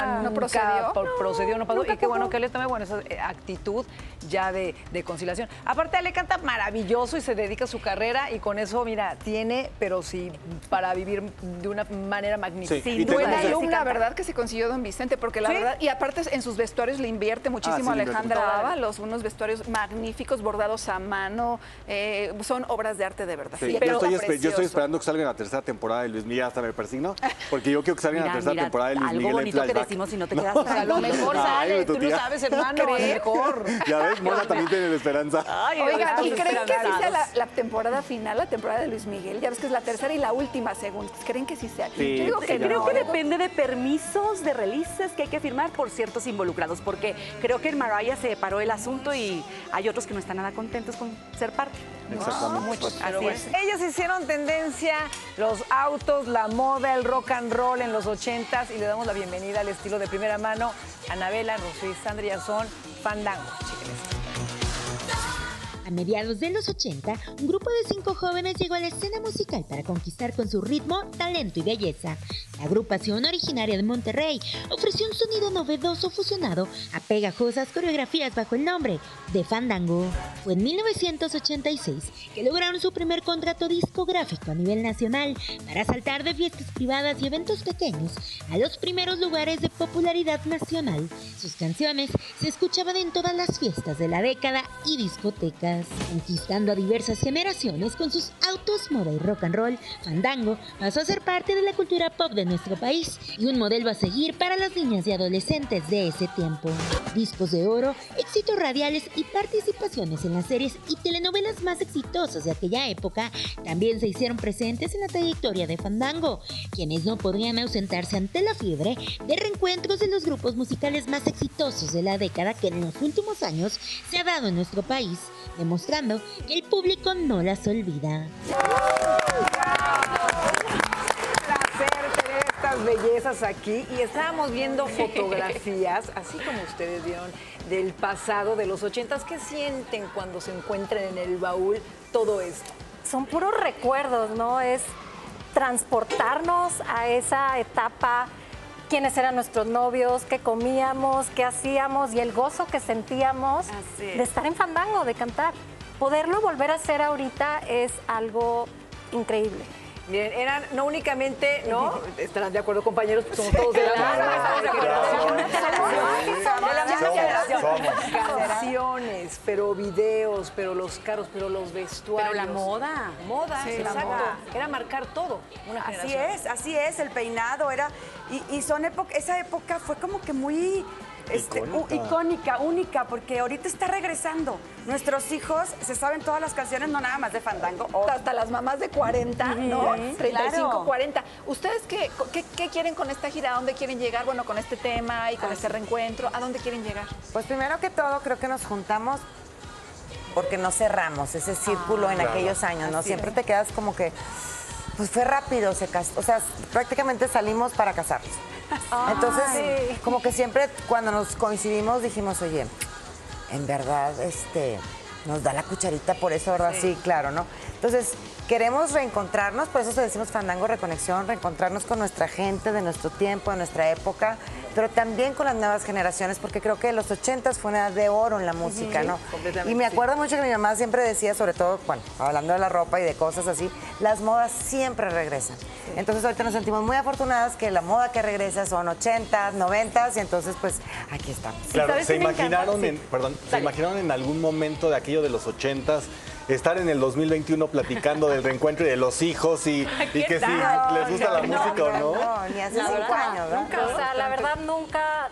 procedió, no pasó. Y qué bueno que él tome esa actitud ya de conciliación. Aparte, Ale canta maravilloso y se dedica a su carrera y con eso, mira, tiene, pero sí, para vivir de una manera magnífica. Sí, buena alumna, ¿verdad? Que se consiguió don Vicente, porque la verdad, y aparte en sus vestuarios le invierte muchísimo Alejandra Ábalos, unos vestuarios magníficos, bordados a mano, son obras de arte de verdad. Sí, pero yo estoy esperando que salga en la tercera temporada de Luis Miguel, hasta me persigno, porque yo quiero que salga en la tercera temporada de Luis Miguel. Algo bonito que decimos si no te quedas. A lo mejor sale, tú lo sabes, hermano, a lo mejor. Ya ves, Mona también tiene la esperanza. Oigan, ¿y creen que sí sea la temporada final, la temporada de Luis Miguel? Ya ves que es la tercera y la última, según. ¿Creen que sí sea? Sí, yo digo que creo que depende de permisos, de releases que hay que firmar por ciertos involucrados, porque creo que en Mariah se paró el asunto y hay otros que no están nada contentos con ser parte. Exactamente. Muchos, así es. Ellos hicieron tendencia, los audios autos, la moda, el rock and roll en los 80s y le damos la bienvenida al estilo de primera mano a Anabela, Rocío y Sandra son Fandango. A mediados de los 80, un grupo de 5 jóvenes llegó a la escena musical para conquistar con su ritmo, talento y belleza. La agrupación, originaria de Monterrey, ofreció un sonido novedoso fusionado a pegajosas coreografías bajo el nombre de Fandango. Fue en 1986 que lograron su primer contrato discográfico a nivel nacional para saltar de fiestas privadas y eventos pequeños a los primeros lugares de popularidad nacional. Sus canciones se escuchaban en todas las fiestas de la década y discotecas. Conquistando a diversas generaciones con sus autos, moda y rock and roll, Fandango pasó a ser parte de la cultura pop de nuestro país y un modelo a seguir para las niñas y adolescentes de ese tiempo. Discos de oro, éxitos radiales y participaciones en las series y telenovelas más exitosas de aquella época también se hicieron presentes en la trayectoria de Fandango, quienes no podían ausentarse ante la fiebre de reencuentros de los grupos musicales más exitosos de la década que en los últimos años se ha dado en nuestro país, demostrando que el público no las olvida. Estas bellezas aquí y estábamos viendo fotografías, así como ustedes vieron, del pasado, de los 80s. ¿Qué sienten cuando se encuentran en el baúl todo esto? Son puros recuerdos, ¿no? Es transportarnos a esa etapa, quiénes eran nuestros novios, qué comíamos, qué hacíamos y el gozo que sentíamos de estar en Fandango, de cantar. Poderlo volver a hacer ahorita es algo increíble. Miren, eran no únicamente, ¿no? Estarán de acuerdo, compañeros, somos todos de la misma generación. Canciones, pero videos, pero los carros, pero los vestuarios. Pero la moda. Moda, Sí, exacto. la moda. Era marcar todo. Una generación. Así es, el peinado era. Y son esa época fue como que muy. Icónica, única, porque ahorita está regresando. Nuestros hijos se saben todas las canciones, no nada más de Fandango. Hasta las mamás de 40, ¿no? 35, claro. 40. ¿Ustedes qué quieren con esta gira? ¿A dónde quieren llegar? Bueno, con este tema y con este reencuentro, ¿a dónde quieren llegar? Pues primero que todo, creo que nos juntamos porque no cerramos ese círculo en aquellos años, ¿no? Siempre te quedas como que, pues fue rápido, o sea, prácticamente salimos para casarnos. Entonces, como que siempre cuando nos coincidimos dijimos, oye, en verdad, nos da la cucharita por eso, ¿verdad? Sí, claro, ¿no? Entonces, queremos reencontrarnos, por eso te decimos Fandango Reconexión, reencontrarnos con nuestra gente de nuestro tiempo, de nuestra época, pero también con las nuevas generaciones, porque creo que los 80s fue una edad de oro en la música, ¿no? Y me acuerdo mucho que mi mamá siempre decía, sobre todo, bueno, hablando de la ropa y de cosas así, las modas siempre regresan. Entonces ahorita nos sentimos muy afortunadas que la moda que regresa son 80s, 90s, y entonces pues aquí estamos. Claro, ¿se imaginaron en algún momento de aquello de los 80s estar en el 2021 platicando del reencuentro y de los hijos y que si les gusta la música o no? No, ni hace 5 años, ¿no? Nunca, o sea, la verdad nunca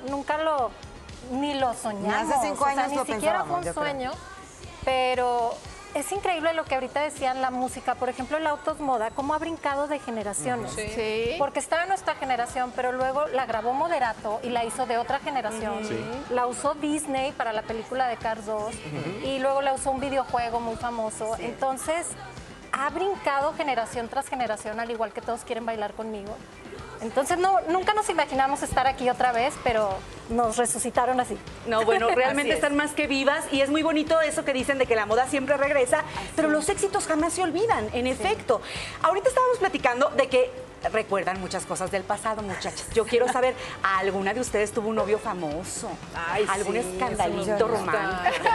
ni lo soñamos. Ni hace 5 años ni lo siquiera pensábamos, fue un sueño, pero es increíble lo que ahorita decían la música. Por ejemplo, el Autos Moda, cómo ha brincado de generaciones. Sí. Porque estaba en nuestra generación, pero luego la grabó Moderato y la hizo de otra generación. Sí. La usó Disney para la película de Cars 2 y luego la usó un videojuego muy famoso. Entonces, ha brincado generación tras generación, al igual que Todos Quieren Bailar Conmigo. Entonces, nunca nos imaginamos estar aquí otra vez, pero nos resucitaron así. No, bueno, realmente están más que vivas y es muy bonito eso que dicen de que la moda siempre regresa, pero los éxitos jamás se olvidan, en efecto. Ahorita estábamos platicando de que recuerdan muchas cosas del pasado, muchachas. Yo quiero saber, ¿alguna de ustedes tuvo un novio famoso? ¿Algún escandalito romántico?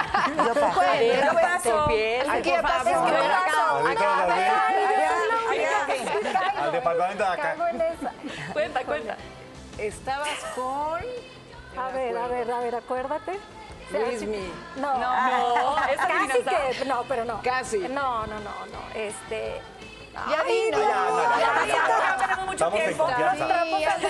Aquí Al departamento de acá. Cuenta. Estabas con... A ver, acuérdate. Luismi. No, casi que, no, pero no. Casi. No. Ya vino. Tenemos mucho Estamos en tiempo. confianza.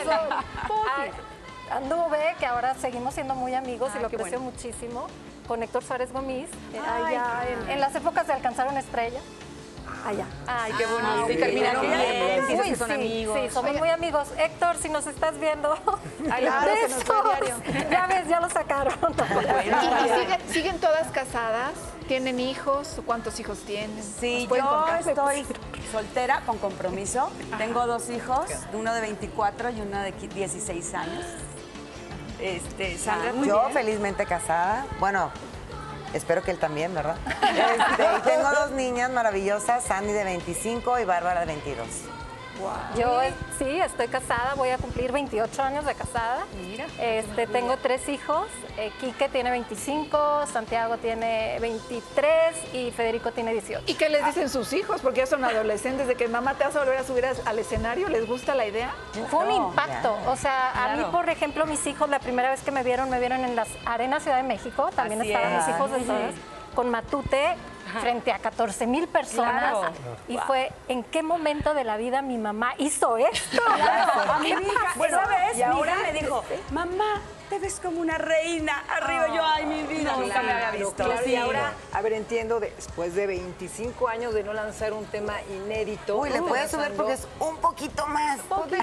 Anduve, que ahora seguimos siendo muy amigos y lo aprecio muchísimo, con Héctor Suárez Gomis, allá en las épocas de Alcanzar una Estrella. allá. Ay, qué bonito. Y terminaron bien, dices que son amigos. Sí, somos muy amigos. Héctor, si nos estás viendo. Ay, claro que nos fue diario. Ya ves, ya lo sacaron. ¿Y siguen todas casadas? ¿Tienen hijos? ¿Cuántos hijos tienen? Sí, yo estoy soltera con compromiso. Tengo 2 hijos, uno de 24 y uno de 16 años. Sandra, yo felizmente casada. Bueno, espero que él también, ¿verdad? Y tengo 2 niñas maravillosas, Sandy de 25 y Bárbara de 22. Wow. Yo sí, estoy casada, voy a cumplir 28 años de casada. Mira. Tengo 3 hijos, Quique tiene 25, Santiago tiene 23 y Federico tiene 18. ¿Y qué les dicen sus hijos? Porque ya son adolescentes, de que mamá te vas a volver a subir al escenario, ¿les gusta la idea? Fue un impacto, o sea, a mí, por ejemplo, mis hijos, la primera vez que me vieron en las Arenas Ciudad de México, también estaban mis hijos de todas, con Matute, frente a 14,000 personas. Claro. Y fue, ¿en qué momento de la vida mi mamá hizo esto? Claro. A mi hija, esa vez mi hija me dijo, mamá, te ves como una reina arriba. Yo, ay, mi vida, nunca me había visto. Claro, y ahora, a ver, entiendo, después de 25 años de no lanzar un tema inédito. Uy, le puedes subir porque es un poquito más.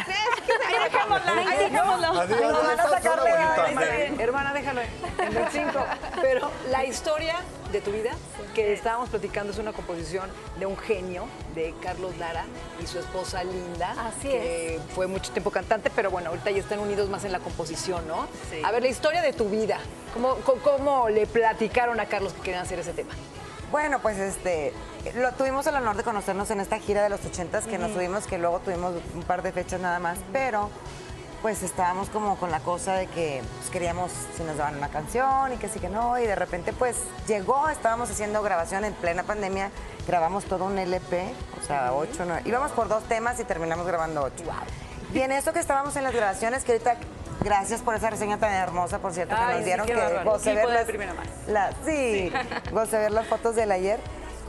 Hermana, déjalo en 25. Pero la historia de tu vida que estábamos platicando es una composición de un genio, de Carlos Lara y su esposa Linda. Así que fue mucho tiempo cantante, pero bueno, ahorita ya están unidos más en la composición, ¿no? Sí. A ver, la historia de tu vida. ¿Cómo le platicaron a Carlos que querían hacer ese tema? Bueno, pues tuvimos el honor de conocernos en esta gira de los 80s que nos subimos, que luego tuvimos un par de fechas nada más, pero pues estábamos como con la cosa de que pues, queríamos si nos daban una canción y que sí que no, y de repente pues llegó, estábamos haciendo grabación en plena pandemia, grabamos todo un LP, o sea, 8, 9, íbamos por 2 temas y terminamos grabando 8. Wow. Y en eso que estábamos en las grabaciones, que ahorita, gracias por esa reseña tan hermosa, por cierto, que nos dieron, que gocé ver gocé ver las fotos del ayer,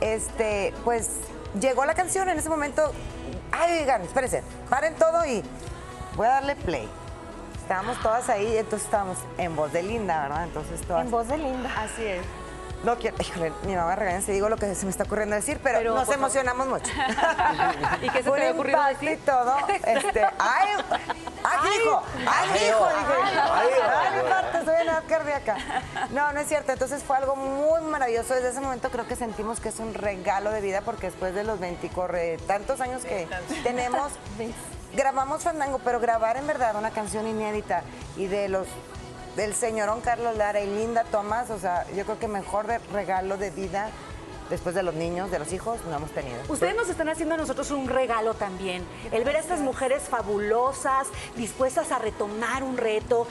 pues llegó la canción en ese momento, ay, oigan, espérense, paren todo y voy a darle play. Estábamos todas ahí, entonces estábamos en voz de Linda, ¿verdad? Entonces todas. En voz de Linda. Así es. No quiero, híjole, mi mamá regaña si digo lo que se me está ocurriendo decir, pero nos emocionamos mucho. ¿Y qué se te había ocurrido decir? Y todo, ¡ay, hijo! ¡Ay, hijo! Dije, ¡ay, mi parte, soy una cardíaca! No, no es cierto, entonces fue algo muy maravilloso. Desde ese momento creo que sentimos que es un regalo de vida, porque después de los 20 tantos años que tenemos, grabamos Fandango, pero grabar en verdad una canción inédita y del señorón Carlos Lara y Linda Thomas, o sea, yo creo que mejor regalo de vida después de los niños, de los hijos, no hemos tenido. Ustedes nos están haciendo a nosotros un regalo también. El ver a estas mujeres fabulosas, dispuestas a retomar un reto,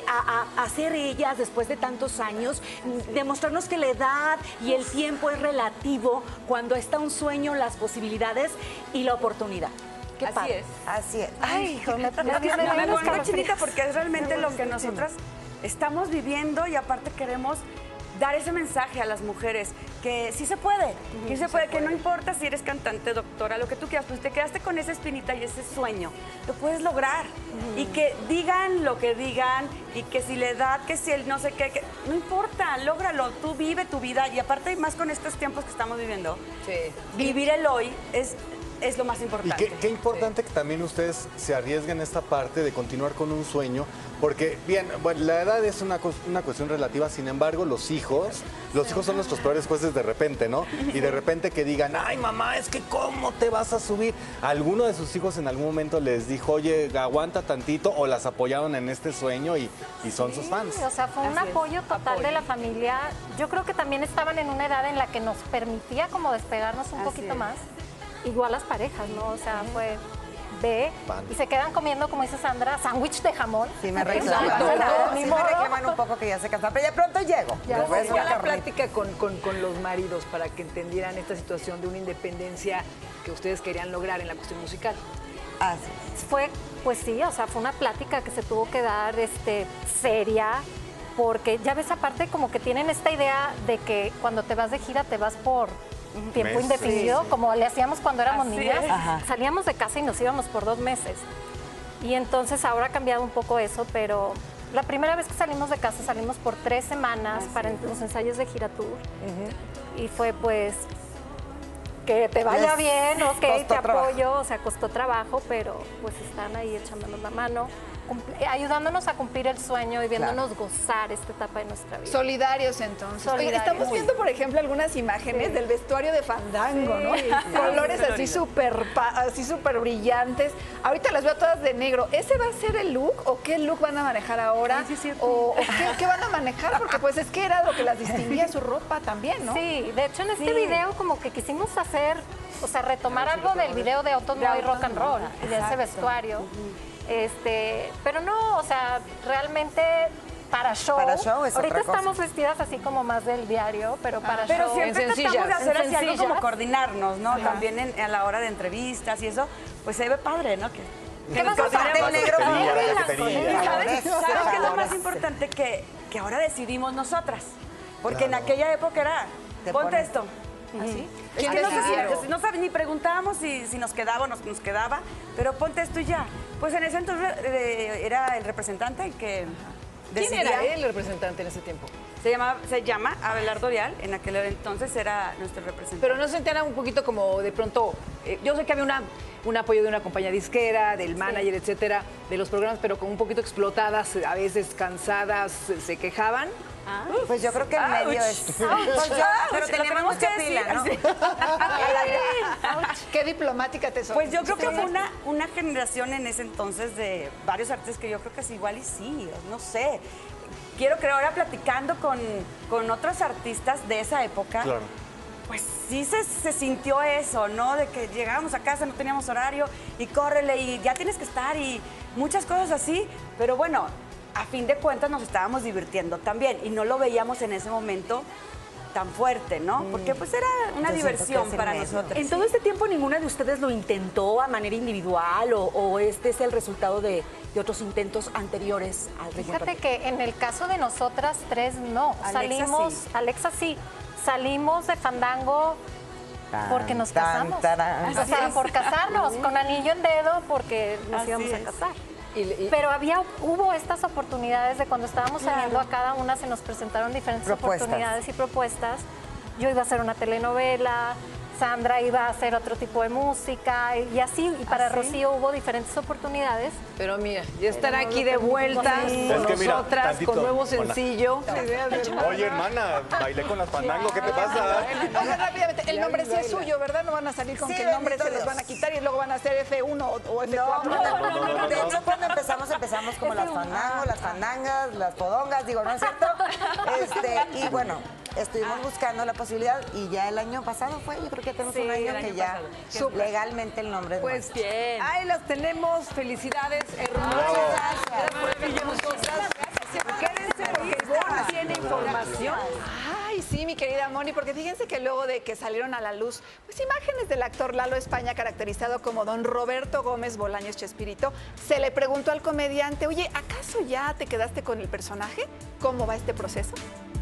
a ser ellas después de tantos años, demostrarnos que la edad y el tiempo es relativo cuando está un sueño, las posibilidades y la oportunidad. Así es. Así es. Ay, hijo, me pongo chinita porque es realmente lo que nosotras estamos viviendo y aparte queremos dar ese mensaje a las mujeres que sí se puede, que no importa si eres cantante, doctora, lo que tú quieras, pues te quedaste con esa espinita y ese sueño, lo puedes lograr. Y que digan lo que digan y que si la edad, que si el no sé qué, que, no importa, lógralo, tú vive tu vida y aparte más con estos tiempos que estamos viviendo, vivir el hoy es lo más importante. Y qué importante que también ustedes se arriesguen esta parte de continuar con un sueño, porque bien, bueno, la edad es una cuestión relativa, sin embargo, los hijos son nuestros peores jueces de repente, ¿no? Y de repente que digan, ay mamá, es que ¿cómo te vas a subir? ¿Alguno de sus hijos en algún momento les dijo, oye, aguanta tantito, o las apoyaron en este sueño y son sus fans? O sea, fue un apoyo total de la familia. Yo creo que también estaban en una edad en la que nos permitía como despegarnos un poquito más. Igual las parejas, ¿no? O sea, fue y se quedan comiendo, como dice Sandra, sándwich de jamón. Sí, me reclaman. Sí me reclaman un poco que ya se cansan, pero ya pronto llego. ¿Cómo fue la plática con los maridos para que entendieran esta situación de una independencia que ustedes querían lograr en la cuestión musical? Fue, pues sí, o sea, fue una plática que se tuvo que dar seria, porque ya ves, aparte como que tienen esta idea de que cuando te vas de gira te vas por tiempo indefinido, como le hacíamos cuando éramos niñas. Salíamos de casa y nos íbamos por 2 meses. Y entonces ahora ha cambiado un poco eso, pero la primera vez que salimos de casa salimos por 3 semanas para los ensayos de Gira Tour. Y fue pues que te vaya Les bien, ok, te costó trabajo. apoyo, o sea, costó trabajo, pero pues están ahí echándonos la mano, ayudándonos a cumplir el sueño y viéndonos gozar esta etapa de nuestra vida. Solidarios entonces. Oye, Solidarios. estamos viendo, por ejemplo, algunas imágenes del vestuario de Fandango, Sí, ¿no? sí. Colores Sí, así súper brillantes. Ahorita las veo todas de negro. ¿Ese va a ser el look o qué look van a manejar ahora? ¿O qué van a manejar? Porque pues es que era lo que las distinguía su ropa también, ¿no? Sí, de hecho en este video como que quisimos hacer, o sea, retomar algo del video de Autos No y Rock and Roll y de ese vestuario. Pero no, o sea, realmente para show. Para show es ahorita otra cosa. estamos vestidas así como más del diario, pero para Pero show. siempre tratamos de hacer así algo como sencillas. coordinarnos, ¿no? Ajá. También a la hora de entrevistas y eso, pues se ve padre, ¿no? ¿Qué vas a usar? de negro con Negro y blanco. blanco. ¿Y ¿Sabes qué es lo Ahora más sí. importante? Que ahora decidimos nosotras. Porque en aquella época era, Te ponte pones- esto. ¿Así? Es que no sabes, ni preguntábamos si nos quedaba o no nos quedaba, pero ponte esto y ya. Pues en ese entonces era el representante el que ¿Quién decidía. era el representante en ese tiempo? Se llama Abelardo Orial, en aquel entonces era nuestro representante. Pero no se entera un poquito como de pronto, yo sé que había un apoyo de una compañía disquera, del manager, etcétera, de los programas, pero como un poquito explotadas, a veces cansadas, se quejaban. Pues yo creo que el medio es... Pero teníamos mucha pila, ¿no? Qué diplomática te soy. Pues yo creo que fue una generación en ese entonces de varios artistas que yo creo que es igual y sí, no sé. Quiero creer, ahora platicando con otros artistas de esa época, pues sí se sintió eso, ¿no? De que llegábamos a casa, no teníamos horario y córrele y ya tienes que estar y muchas cosas así, pero bueno, a fin de cuentas nos estábamos divirtiendo también y no lo veíamos en ese momento tan fuerte, ¿no? Porque pues era una Yo siento diversión que es el para medio. nosotros. En todo este tiempo ninguna de ustedes lo intentó a manera individual o este es el resultado de otros intentos anteriores al ritmo Fíjate tropical? que en el caso de nosotras tres no, Alexa sí, salimos de Fandango porque nos casamos. O sea, por casarnos, con anillo en dedo porque nos íbamos a casar. Pero hubo estas oportunidades de cuando estábamos saliendo a cada una se nos presentaron diferentes oportunidades y propuestas. Yo iba a hacer una telenovela, Sandra iba a hacer otro tipo de música y así, y para Rocío hubo diferentes oportunidades. Pero mira, ya estar aquí de vuelta con nosotras, con nuevo sencillo. Oye, hermana, bailé con las Fandango, ¿qué te pasa? Oigan, rápidamente, el nombre sí es suyo, ¿verdad? No van a salir con que el nombre se los van a quitar y luego van a hacer F1 o F4. No. De hecho, cuando empezamos como las Fandango, las Fandangas, las Podongas, digo, ¿no es cierto? Y bueno, estuvimos buscando la posibilidad y ya el año pasado fue, yo creo que tenemos un año que ya legalmente el nombre es Pues nuestro. bien. Ahí las tenemos. Felicidades, hermosas. Gracias por estar con nosotras. Quédense porque Ivonne tiene información. Ay, sí, mi querida Moni, porque fíjense que luego de que salieron a la luz pues imágenes del actor Lalo España, caracterizado como don Roberto Gómez Bolaños Chespirito, se le preguntó al comediante, oye, ¿acaso ya te quedaste con el personaje? ¿Cómo va este proceso?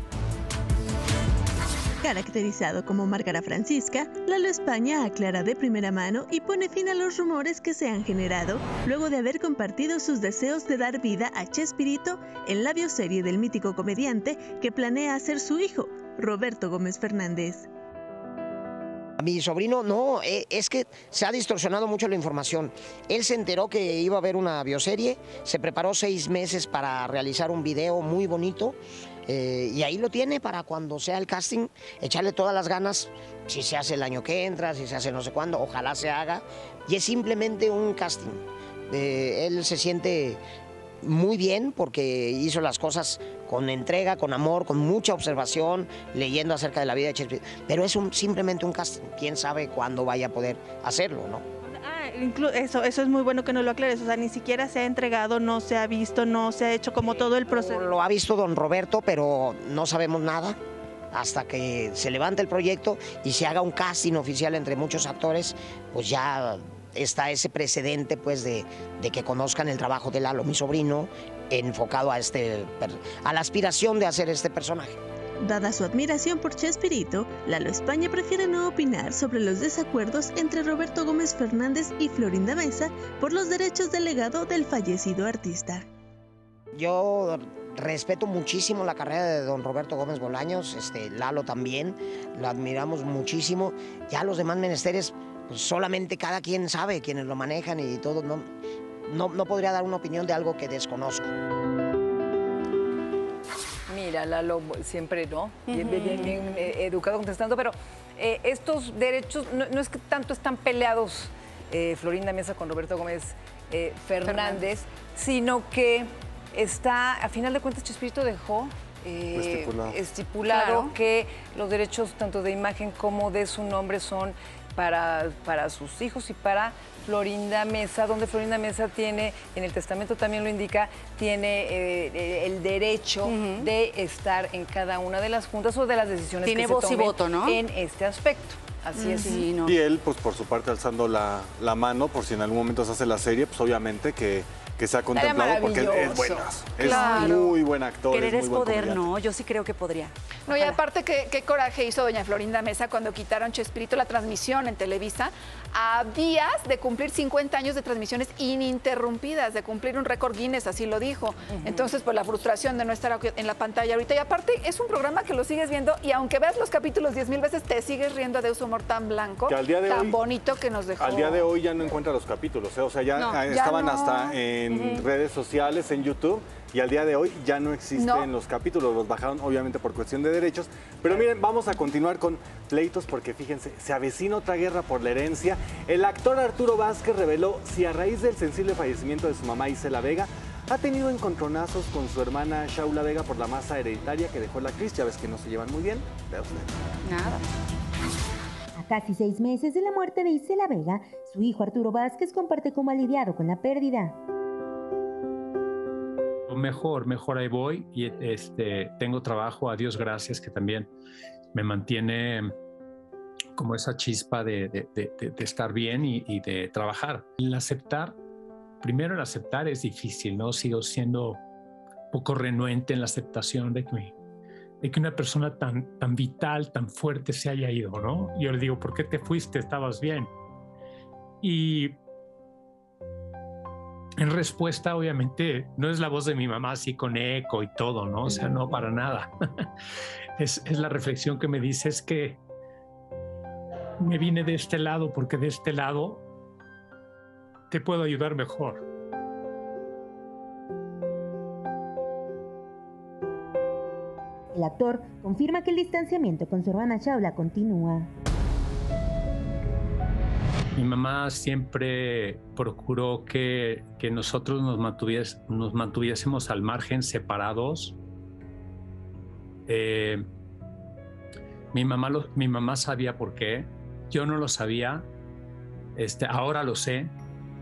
Caracterizado como Márgara Francisca, Lalo España aclara de primera mano y pone fin a los rumores que se han generado luego de haber compartido sus deseos de dar vida a Chespirito en la bioserie del mítico comediante que planea hacer su hijo, Roberto Gómez Fernández. Mi sobrino, no, es que se ha distorsionado mucho la información. Él se enteró que iba a haber una bioserie, se preparó 6 meses para realizar un video muy bonito y ahí lo tiene para cuando sea el casting, echarle todas las ganas, si se hace el año que entra, si se hace no sé cuándo, ojalá se haga. Y es simplemente un casting. Él se siente muy bien porque hizo las cosas con entrega, con amor, con mucha observación, leyendo acerca de la vida de Chespirito. Pero es simplemente un casting. ¿Quién sabe cuándo vaya a poder hacerlo, no? Eso es muy bueno que no lo aclares. O sea, ni siquiera se ha entregado, no se ha visto, no se ha hecho como todo el proceso. Lo ha visto don Roberto, pero no sabemos nada hasta que se levante el proyecto y se haga un casting oficial entre muchos actores, pues ya está ese precedente pues de que conozcan el trabajo de Lalo, mi sobrino, enfocado a la aspiración de hacer este personaje. Dada su admiración por Chespirito, Lalo España prefiere no opinar sobre los desacuerdos entre Roberto Gómez Fernández y Florinda Mesa por los derechos del legado del fallecido artista. Yo respeto muchísimo la carrera de don Roberto Gómez Bolaños, Lalo también, lo admiramos muchísimo. Ya los demás menesteres, pues solamente cada quien sabe, quienes lo manejan y todo, no podría dar una opinión de algo que desconozco. Mira, Lalo siempre, ¿no? Bien educado contestando, pero estos derechos no es que tanto están peleados Florinda Mesa con Roberto Gómez Fernández, sino que está, a final de cuentas, Chespirito dejó estipulado que los derechos tanto de imagen como de su nombre son para sus hijos y para Florinda Mesa, donde Florinda Mesa tiene, en el testamento también lo indica, tiene el derecho de estar en cada una de las juntas o de las decisiones tiene que se voz tomen y voto, ¿no? En este aspecto. Así es. Sí, ¿no? Y él, pues por su parte, alzando la mano, por si en algún momento se hace la serie, pues obviamente que se ha contemplado porque es buenazo. Claro. Es muy buen actor. Querer es muy buen poder, comediante. ¿no? Yo sí creo que podría. No, y aparte, qué coraje hizo doña Florinda Mesa cuando quitaron Chespirito la transmisión en Televisa a días de cumplir 50 años de transmisiones ininterrumpidas, de cumplir un récord Guinness, así lo dijo. Entonces, pues la frustración de no estar en la pantalla ahorita. Y aparte, es un programa que lo sigues viendo y aunque veas los capítulos 10,000 veces, te sigues riendo de ese humor tan blanco, que al día de tan hoy, bonito que nos dejó. Al día de hoy ya no encuentra los capítulos, o sea, ya estaban hasta en redes sociales, en YouTube, y al día de hoy ya no existen los capítulos, los bajaron obviamente por cuestión de derechos. Pero miren, vamos a continuar con pleitos porque fíjense, se avecina otra guerra por la herencia. El actor Arturo Vázquez reveló si a raíz del sensible fallecimiento de su mamá Isela Vega ha tenido encontronazos con su hermana Shaula Vega por la masa hereditaria que dejó la actriz. Ya ves que no se llevan muy bien. Vea usted. Nada. A casi 6 meses de la muerte de Isela Vega, su hijo Arturo Vázquez comparte cómo ha lidiado con la pérdida. Mejor ahí voy y tengo trabajo, a Dios gracias, que también me mantiene como esa chispa de estar bien y de trabajar. Primero el aceptar es difícil, ¿no? Sigo siendo un poco renuente en la aceptación de que una persona tan vital, tan fuerte se haya ido, ¿no? Yo le digo, ¿por qué te fuiste? Estabas bien. Y en respuesta, obviamente, no es la voz de mi mamá así con eco y todo, ¿no? O sea, no, para nada. Es la reflexión que me dice, es que me vine de este lado porque de este lado te puedo ayudar mejor. El actor confirma que el distanciamiento con su hermana Shaula continúa. Mi mamá siempre procuró que nosotros nos mantuviésemos al margen, separados. Mi mamá sabía por qué. Yo no lo sabía. Ahora lo sé.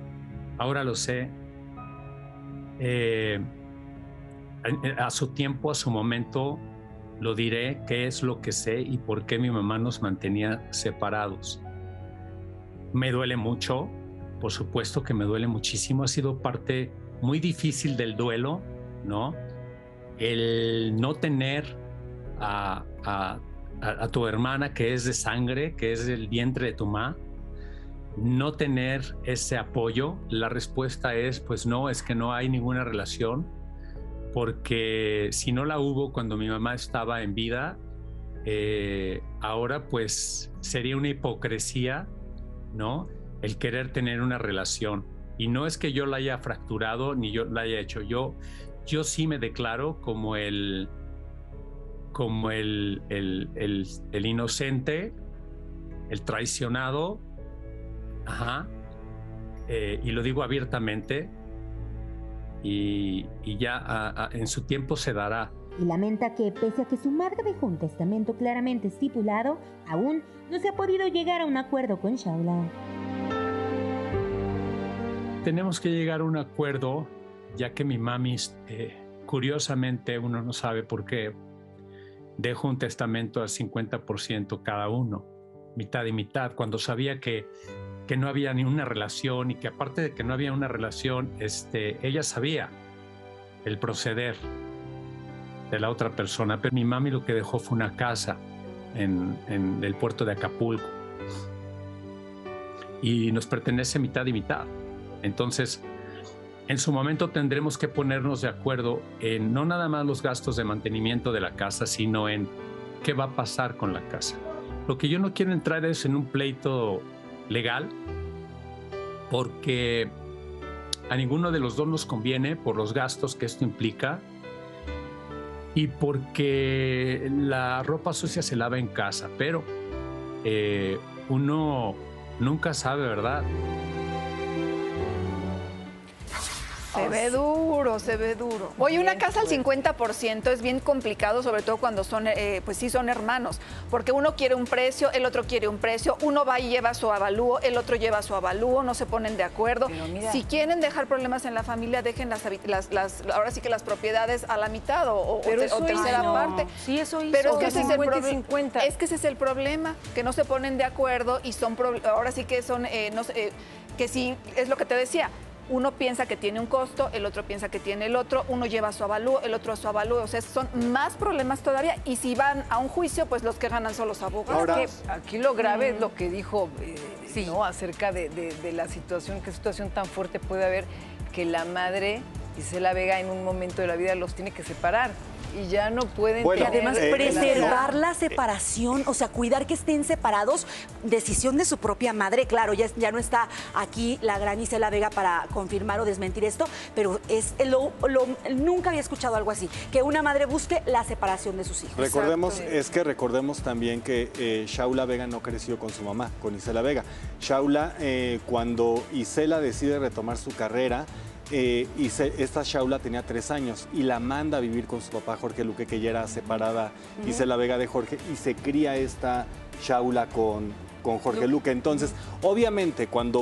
A su tiempo, a su momento, lo diré, qué es lo que sé y por qué mi mamá nos mantenía separados. Me duele mucho, por supuesto que me duele muchísimo. Ha sido parte muy difícil del duelo, ¿no? El no tener a tu hermana que es de sangre, que es del vientre de tu mamá, no tener ese apoyo. La respuesta es, pues no, es que no hay ninguna relación, porque si no la hubo cuando mi mamá estaba en vida, ahora pues sería una hipocresía, ¿no? El querer tener una relación. Y no es que yo la haya fracturado ni yo la haya hecho. Yo sí me declaro como el inocente, el traicionado, y lo digo abiertamente, y ya en su tiempo se dará. Y lamenta que, pese a que su madre dejó un testamento claramente estipulado, aún no se ha podido llegar a un acuerdo con Shaula. Tenemos que llegar a un acuerdo, ya que mi mami, curiosamente, uno no sabe por qué, dejó un testamento al 50% cada uno, mitad y mitad, cuando sabía que no había ni una relación y que aparte de que no había una relación, ella sabía el proceder de la otra persona, pero mi mami lo que dejó fue una casa en el puerto de Acapulco y nos pertenece mitad y mitad. Entonces En su momento tendremos que ponernos de acuerdo en no nada más los gastos de mantenimiento de la casa, sino en qué va a pasar con la casa. Lo que yo no quiero entrar es en un pleito legal, porque a ninguno de los dos nos conviene por los gastos que esto implica y porque la ropa sucia se lava en casa, pero uno nunca sabe, ¿verdad? Se ve duro, se ve duro. Oye, una casa al 50% es bien complicado, sobre todo cuando son, pues sí son hermanos, porque uno quiere un precio, el otro quiere un precio, uno va y lleva su avalúo, el otro lleva su avalúo, no se ponen de acuerdo. Si quieren dejar problemas en la familia, dejen ahora sí que las propiedades a la mitad o tercera parte. Sí, eso hizo. Pero es que ese es el problema. Es que ese es el problema, que no se ponen de acuerdo y son ahora sí que son, que sí, es lo que te decía. Uno piensa que tiene un costo, el otro piensa que tiene el otro, uno lleva su avalúo, el otro a su avalúo, o sea, son más problemas todavía y si van a un juicio, pues los que ganan son los abogados. Ahora, aquí lo grave es lo que dijo ¿no? acerca de la situación, qué situación tan fuerte puede haber que la madre, Isela Vega, en un momento de la vida los tiene que separar. Y ya no pueden y además preservar la separación, o sea, cuidar que estén separados, decisión de su propia madre. Claro, ya no está aquí la gran Isela Vega para confirmar o desmentir esto, pero nunca había escuchado algo así, que una madre busque la separación de sus hijos. Recordemos también que Shaula Vega no creció con su mamá, con Isela Vega. Shaula, cuando Isela decide retomar su carrera, esta Shaula tenía 3 años y la manda a vivir con su papá Jorge Luque, que ya era separada, Isela Vega de Jorge, y se cría esta Shaula con Jorge Luque. Entonces, obviamente, cuando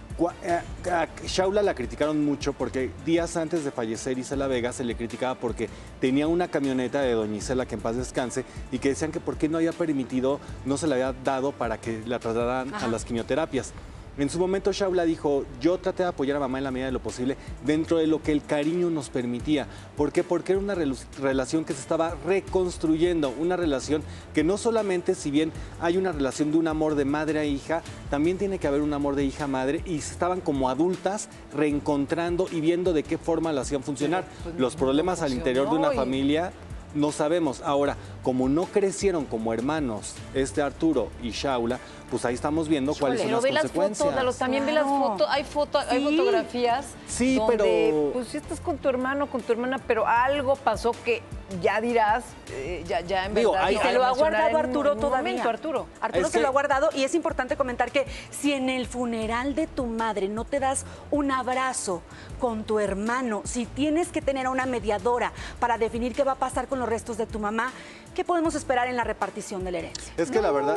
a Shaula la criticaron mucho porque días antes de fallecer Isela Vega se le criticaba porque tenía una camioneta de doña Isela, que en paz descanse, y que decían que por qué no había permitido, no se le había dado para que la trasladaran a las quimioterapias. En su momento Shaula dijo, yo traté de apoyar a mamá en la medida de lo posible dentro de lo que el cariño nos permitía. ¿Por qué? Porque era una relación que se estaba reconstruyendo, una relación que no solamente, si bien hay una relación de un amor de madre a hija, también tiene que haber un amor de hija a madre, y se estaban como adultas reencontrando y viendo de qué forma lo hacían funcionar. Los problemas al interior de una familia no sabemos. Ahora, como no crecieron como hermanos, Arturo y Shaula, pues ahí estamos viendo cuáles son las consecuencias. También ve las fotos, hay fotografías donde, pues si estás con tu hermano, con tu hermana, pero algo pasó que ya dirás, ya en verdad. Y se lo ha guardado Arturo todavía. Arturo se lo ha guardado, y es importante comentar que si en el funeral de tu madre no te das un abrazo con tu hermano, si tienes que tener a una mediadora para definir qué va a pasar con los restos de tu mamá, ¿qué podemos esperar en la repartición de la herencia? Es que la verdad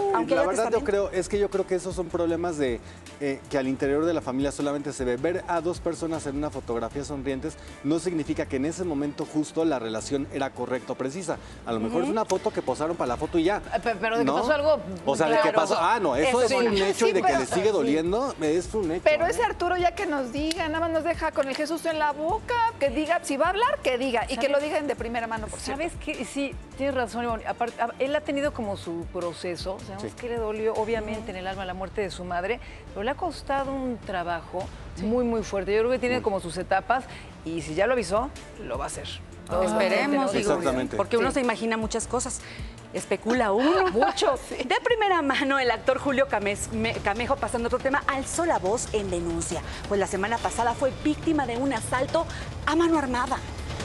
yo creo que esos son problemas de que al interior de la familia solamente se ve. Ver a 2 personas en una fotografía sonrientes no significa que en ese momento justo la relación era correcta o precisa. A lo mejor es una foto que posaron para la foto y ya. Pero de que pasó algo. O sea, de que pasó. Eso es un hecho, y de que le sigue doliendo, es un hecho. Pero ese Arturo ya que nos diga, nada más nos deja con el Jesús en la boca, que diga, si va a hablar, que diga, y que lo digan de primera mano, por cierto. ¿Sabes qué? Sí, tienes razón, Ivonne. Aparte, él ha tenido como su proceso, sabemos que le dolió, obviamente, en el alma la muerte de su madre, pero le ha costado un trabajo muy, muy fuerte. Yo creo que tiene como sus etapas, y si ya lo avisó, lo va a hacer. Esperemos, porque uno se imagina muchas cosas. Especula uno mucho. De primera mano, el actor Julio Camejo, pasando a otro tema, alzó la voz en denuncia, pues la semana pasada fue víctima de un asalto a mano armada.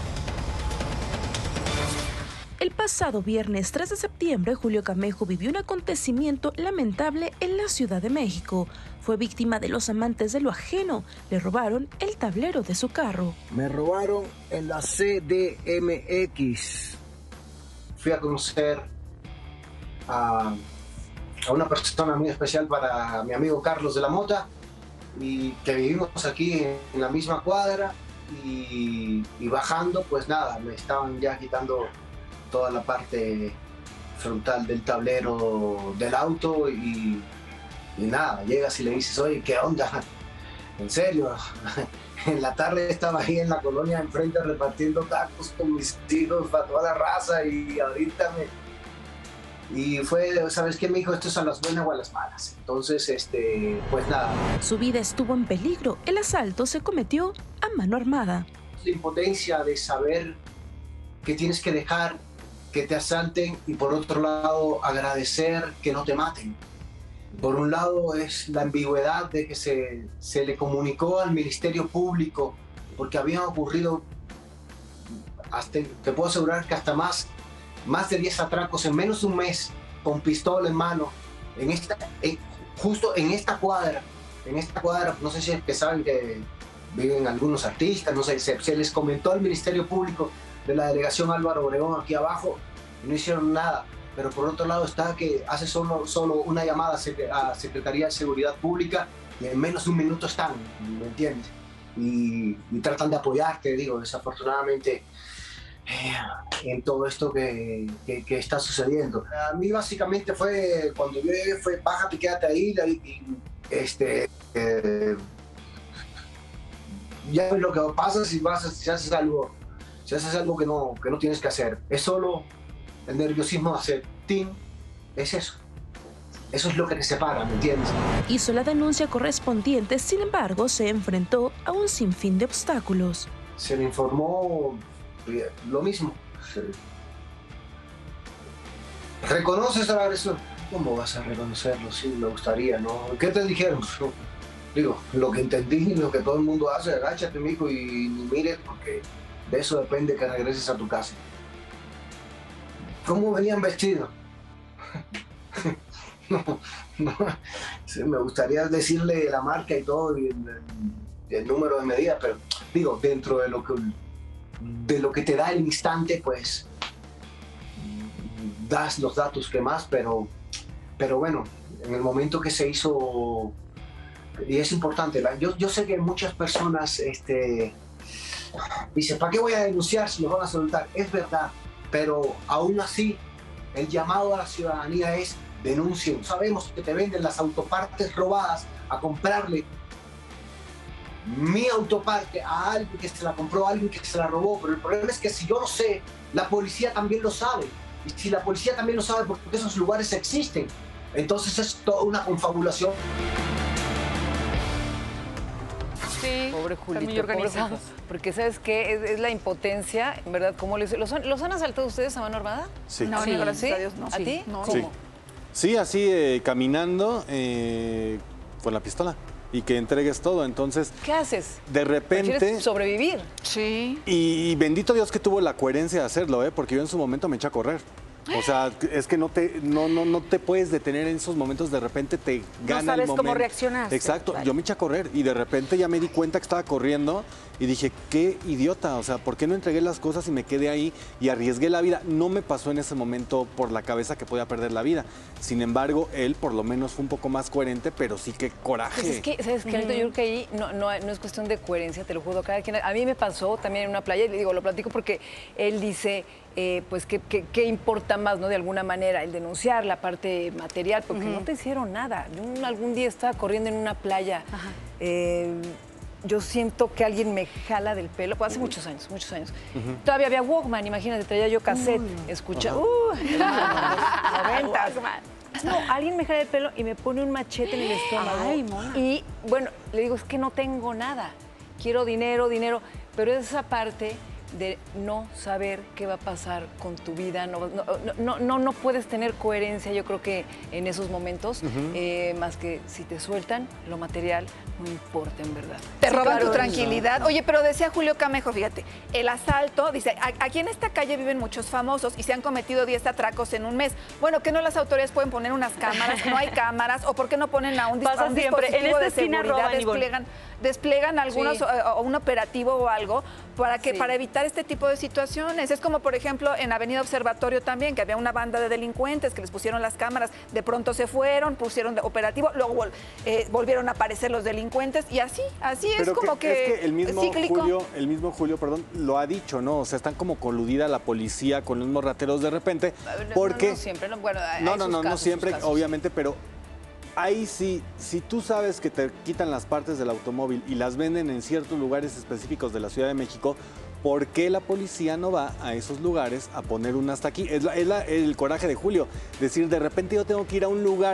El pasado viernes 3 de septiembre, Julio Camejo vivió un acontecimiento lamentable en la Ciudad de México. Fue víctima de los amantes de lo ajeno. Le robaron el tablero de su carro. Me robaron en la CDMX. Fui a conocer a una persona muy especial para mi amigo Carlos de la Mota, y que vivimos aquí en la misma cuadra, y bajando, pues nada, me estaban ya quitando toda la parte frontal del tablero del auto, y nada, llegas y le dices, oye, ¿qué onda? ¿En serio? En la tarde estaba ahí en la colonia enfrente repartiendo tacos con mis hijos para toda la raza, y ahorita Y fue, ¿sabes qué? Me dijo, esto es a las buenas o a las malas. Entonces, pues nada. Su vida estuvo en peligro. El asalto se cometió a a mano armada. La impotencia de saber que tienes que dejar que te asalten y por otro lado agradecer que no te maten. Por un lado es la ambigüedad de que se le comunicó al Ministerio Público porque habían ocurrido, te puedo asegurar que hasta más de 10 atracos en menos de un mes con pistola en mano, justo en esta cuadra, no sé si es que saben que viven algunos artistas, no sé, se les comentó al Ministerio Público de la delegación Álvaro Obregón aquí abajo y no hicieron nada. Pero por otro lado está que hace solo una llamada a Secretaría de Seguridad Pública y en menos de un minuto están, ¿me entiendes? Y tratan de apoyarte, digo, desafortunadamente en todo esto que está sucediendo. A mí básicamente fue, cuando yo llegué fue, bájate, quédate ahí, ya ves lo que pasa si haces algo que no tienes que hacer. Es solo el nerviosismo de hacer team, es eso. Eso es lo que te separa, ¿me entiendes? Hizo la denuncia correspondiente, sin embargo, se enfrentó a un sinfín de obstáculos. Se le informó lo mismo. ¿Reconoces al agresor? ¿Cómo vas a reconocerlo? Sí, me gustaría, ¿no? ¿Qué te dijeron? Digo, lo que entendí, lo que todo el mundo hace, agáchate, mijo, y mires, porque de eso depende que regreses a tu casa. ¿Cómo venían vestidos? No, sí, me gustaría decirle la marca y todo, y el número de medida, pero digo, dentro de lo que te da el instante, pues das los datos que más, pero bueno, en el momento que se hizo, y es importante, yo sé que muchas personas dicen, ¿para qué voy a denunciar si me van a soltar? Es verdad, pero aún así el llamado a la ciudadanía es denuncien. Sabemos que te venden las autopartes robadas a comprarle mi autoparte a alguien que se la compró, a alguien que se la robó, pero el problema es que si yo lo sé, la policía también lo sabe, y si la policía también lo sabe porque esos lugares existen, entonces es toda una confabulación. Sí, pobre Julito, organizado. Porque ¿sabes qué? Es la impotencia, en verdad, ¿cómo lo hice? ¿Los han asaltado ustedes a mano armada? Sí. No, sí. gracias a Dios, no. ¿A ti? No, sí. ¿cómo? Sí, así caminando con la pistola y que entregues todo. Entonces, ¿qué haces? De repente... ¿Prefieres sobrevivir? Sí. Y bendito Dios que tuvo la coherencia de hacerlo, porque yo en su momento me eché a correr. O sea, es que no te puedes detener en esos momentos, de repente te gana el momento. No sabes cómo reaccionar. Exacto, Vale. yo me eché a correr y de repente ya me di cuenta que estaba corriendo y dije, qué idiota, o sea, ¿por qué no entregué las cosas y me quedé ahí y arriesgué la vida? No me pasó en ese momento por la cabeza que podía perder la vida. Sin embargo, él por lo menos fue un poco más coherente, pero sí que coraje. Pues es que, ¿sabes qué? Yo creo que ahí no es cuestión de coherencia, te lo juro. Cada quien, a mí me pasó también en una playa, y le digo, lo platico porque él dice, pues, ¿qué importa más, no? De alguna manera, el denunciar la parte material, porque no te hicieron nada. Yo algún día estaba corriendo en una playa, yo siento que alguien me jala del pelo, pues hace muchos años. Todavía había Walkman, imagínate, traía yo cassette, escucha, noventas. No, alguien me jala el pelo y me pone un machete en el estómago. Ay, mona. Y bueno, le digo, es que no tengo nada, quiero dinero, pero esa parte de no saber qué va a pasar con tu vida, no puedes tener coherencia, yo creo que en esos momentos, más que si te sueltan, lo material no importa en verdad. Te roban tu tranquilidad. Oye, pero decía Julio Camejo, fíjate, el asalto, dice, aquí en esta calle viven muchos famosos y se han cometido 10 atracos en un mes. Bueno, ¿qué no las autoridades pueden poner unas cámaras? No hay cámaras, o ¿por qué no ponen a un dispositivo de seguridad? Desplegan algunos o un operativo o algo para evitar este tipo de situaciones. Es como, por ejemplo, en Avenida Observatorio también, que había una banda de delincuentes que les pusieron las cámaras, de pronto se fueron, pusieron de operativo, luego volvieron a aparecer los delincuentes y así pero es como que es que el mismo Julio, perdón, lo ha dicho, ¿no? O sea, están como coludida la policía con los mismos rateros de repente, porque... No siempre, bueno, no siempre, obviamente, pero... Ahí sí, si tú sabes que te quitan las partes del automóvil y las venden en ciertos lugares específicos de la Ciudad de México, ¿por qué la policía no va a esos lugares a poner un hasta aquí? Es el coraje de Julio, decir, de repente yo tengo que ir a un lugar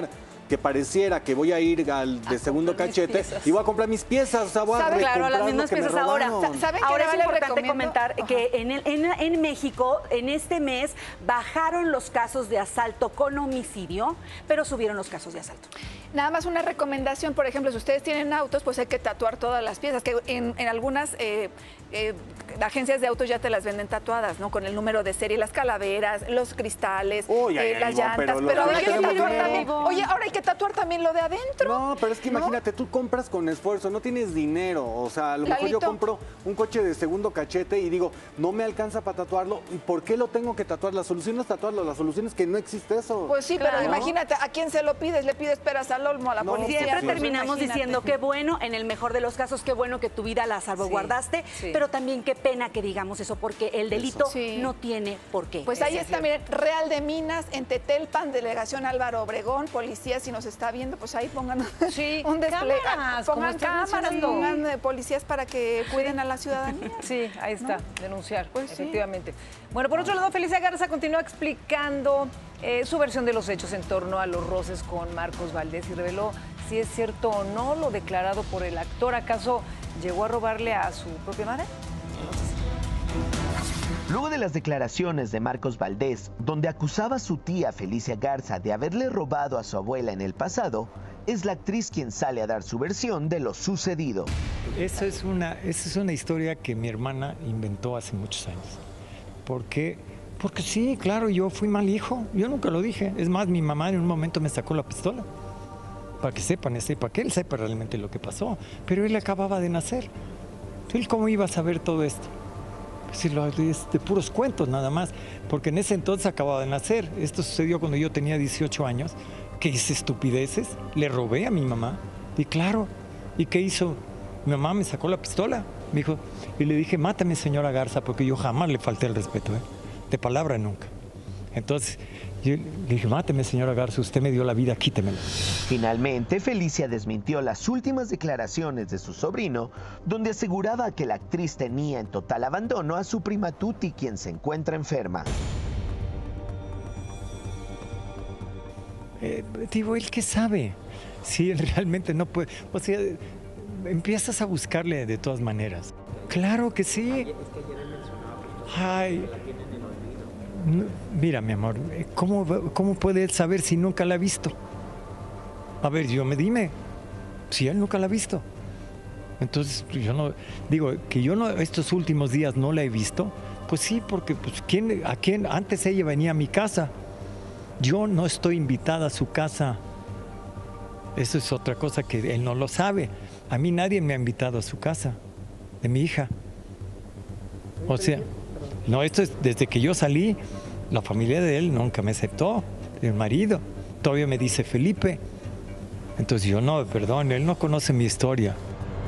que pareciera que voy a ir al de segundo cachete y voy a comprar mis piezas, o sea, voy a recomprar claro, las mismas lo que me piezas ahora. robaron. ¿Saben qué Ahora es les importante recomiendo? comentar que en México, en este mes, bajaron los casos de asalto con homicidio, pero subieron los casos de asalto. Nada más una recomendación, por ejemplo, si ustedes tienen autos, pues hay que tatuar todas las piezas, que en algunas agencias de autos ya te las venden tatuadas, ¿no? Con el número de serie, las calaveras, los cristales, las llantas. Pero ahora hay que tatuar también. Oye, ahora hay que tatuar también lo de adentro. No, pero es que imagínate, tú compras con esfuerzo, no tienes dinero. O sea, a lo mejor yo compro un coche de segundo cachete y digo, no me alcanza para tatuarlo. ¿Y por qué lo tengo que tatuar? La solución no es tatuarlo, la solución es que no existe eso. Pues sí, pero imagínate, ¿a quién se lo pides? Le pides peras al olmo, a la policía. Siempre terminamos diciendo qué bueno, en el mejor de los casos, qué bueno que tu vida la salvaguardaste, pero también qué pena que digamos eso, porque el delito no tiene por qué. Pues ahí está, miren, Real de Minas, en Tetelpan, Delegación Álvaro Obregón, policía, si nos está viendo, pues ahí pongan un despliegue. Pongan cámaras, pongan policías para que cuiden a la ciudadanía. Sí, ahí está, denunciar, efectivamente. Bueno, por otro lado, Felicia Garza continúa explicando su versión de los hechos en torno a los roces con Marcos Valdés y reveló si es cierto o no lo declarado por el actor. ¿Acaso llegó a robarle a su propia madre? Luego de las declaraciones de Marcos Valdés, donde acusaba a su tía Felicia Garza de haberle robado a su abuela en el pasado, es la actriz quien sale a dar su versión de lo sucedido. Esa es una historia que mi hermana inventó hace muchos años. ¿Por qué? Porque sí, claro, yo fui mal hijo, yo nunca lo dije. Es más, mi mamá en un momento me sacó la pistola, para que sepan, para que él sepa realmente lo que pasó. Pero él acababa de nacer. ¿Él cómo iba a saber todo esto? Es de puros cuentos nada más, porque en ese entonces acababa de nacer. Esto sucedió cuando yo tenía 18 años, que hice estupideces, le robé a mi mamá, y claro, ¿y qué hizo? Mi mamá me sacó la pistola, me dijo, y le dije, mátame señora Garza, porque yo jamás le falté el respeto, de palabra nunca. Entonces, yo le dije, máteme señora Garza, usted me dio la vida, quítemela. Finalmente, Felicia desmintió las últimas declaraciones de su sobrino, donde aseguraba que la actriz tenía en total abandono a su prima Tuti, quien se encuentra enferma. Digo, ¿él qué sabe? Si él realmente no puede, o sea, empiezas a buscarle de todas maneras. Claro que sí. Ay, no, mira, mi amor, ¿cómo puede él saber si nunca la ha visto? A ver, dime, si él nunca la ha visto. Entonces, yo no, digo, que yo no, estos últimos días no la he visto, pues sí, porque pues, antes ella venía a mi casa. Yo no estoy invitada a su casa. Eso es otra cosa que él no lo sabe. A mí nadie me ha invitado a su casa, de mi hija. O sea, no, esto es desde que yo salí, la familia de él nunca me aceptó, el marido. Todavía me dice Felipe. Entonces yo no, perdón, él no conoce mi historia.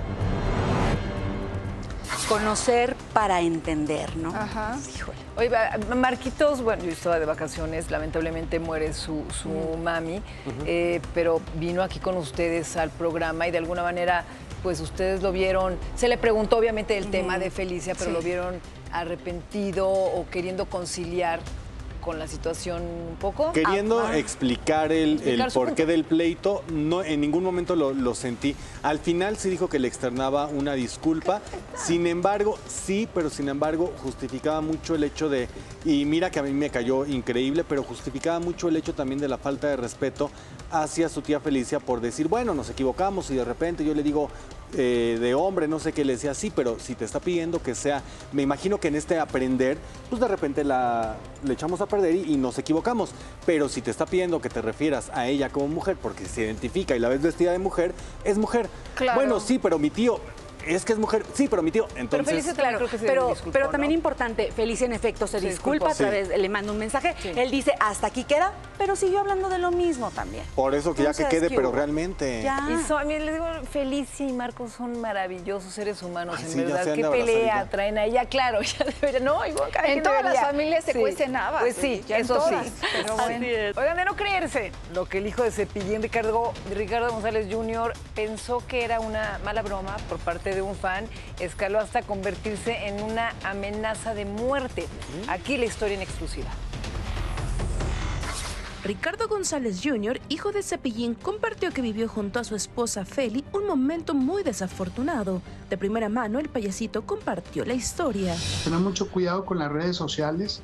Conocer para entender, ¿no? Ajá. Híjole. Oye, Marquitos, bueno, yo estaba de vacaciones, lamentablemente muere su mami, pero vino aquí con ustedes al programa y de alguna manera, pues ustedes lo vieron, se le preguntó obviamente el tema de Felicia, pero lo vieron arrepentido o queriendo conciliar con la situación un poco. Queriendo explicar el porqué del pleito, no, en ningún momento lo sentí. Al final sí dijo que le externaba una disculpa, sin embargo, justificaba mucho el hecho de, y mira que a mí me cayó increíble, pero justificaba mucho el hecho también de la falta de respeto hacia su tía Felicia por decir, bueno, nos equivocamos y de repente yo le digo de hombre, no sé qué le decía, sí, pero si te está pidiendo que sea, me imagino que en este aprender, pues de repente le echamos a perder y nos equivocamos, pero si te está pidiendo que te refieras a ella como mujer porque se identifica y la ves vestida de mujer, es mujer. Claro. Bueno, sí, pero mi tío... Es que es mujer, sí, pero mi tío, entonces... Pero Felicia, claro, creo que pero también importante, Felicia en efecto se disculpa, a través, le manda un mensaje, él dice, hasta aquí queda, pero siguió hablando de lo mismo también. Por eso que entonces, ya que quede, pero realmente... Ya. A mí les digo, Felicia y Marcos son maravillosos seres humanos, en verdad, qué pelea traen a ella, claro, ya debería, no, igual en todas las familias se cuecen habas. Pues sí, eso sí, pero bueno. Oigan, de no creerse, lo que el hijo de Cepillín, Ricardo González Jr., pensó que era una mala broma por parte de un fan, escaló hasta convertirse en una amenaza de muerte. Aquí la historia en exclusiva. Ricardo González Jr., hijo de Cepillín, compartió que vivió junto a su esposa Feli un momento muy desafortunado. De primera mano, el payasito compartió la historia. Tener mucho cuidado con las redes sociales.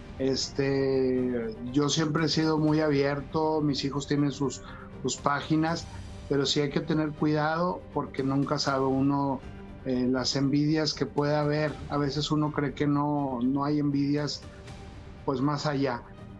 Yo siempre he sido muy abierto, mis hijos tienen sus páginas, pero sí hay que tener cuidado porque nunca sabe uno las envidias que puede haber. A veces uno cree que no hay envidias pues más allá.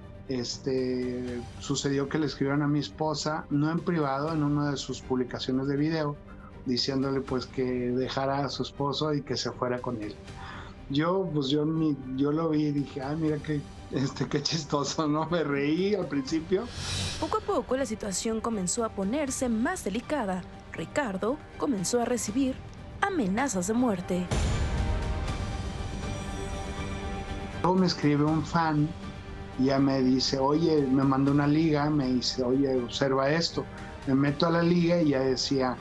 Sucedió que le escribieron a mi esposa, no en privado, en una de sus publicaciones de video, diciéndole pues que dejara a su esposo y que se fuera con él. Yo lo vi y dije, ay, mira qué chistoso, ¿no? Me reí al principio. Poco a poco la situación comenzó a ponerse más delicada. Ricardo comenzó a recibir amenazas de muerte. Luego me escribe un fan y ya me dice, oye, me mandó una liga, me dice, oye, observa esto. Me meto a la liga y ya decía,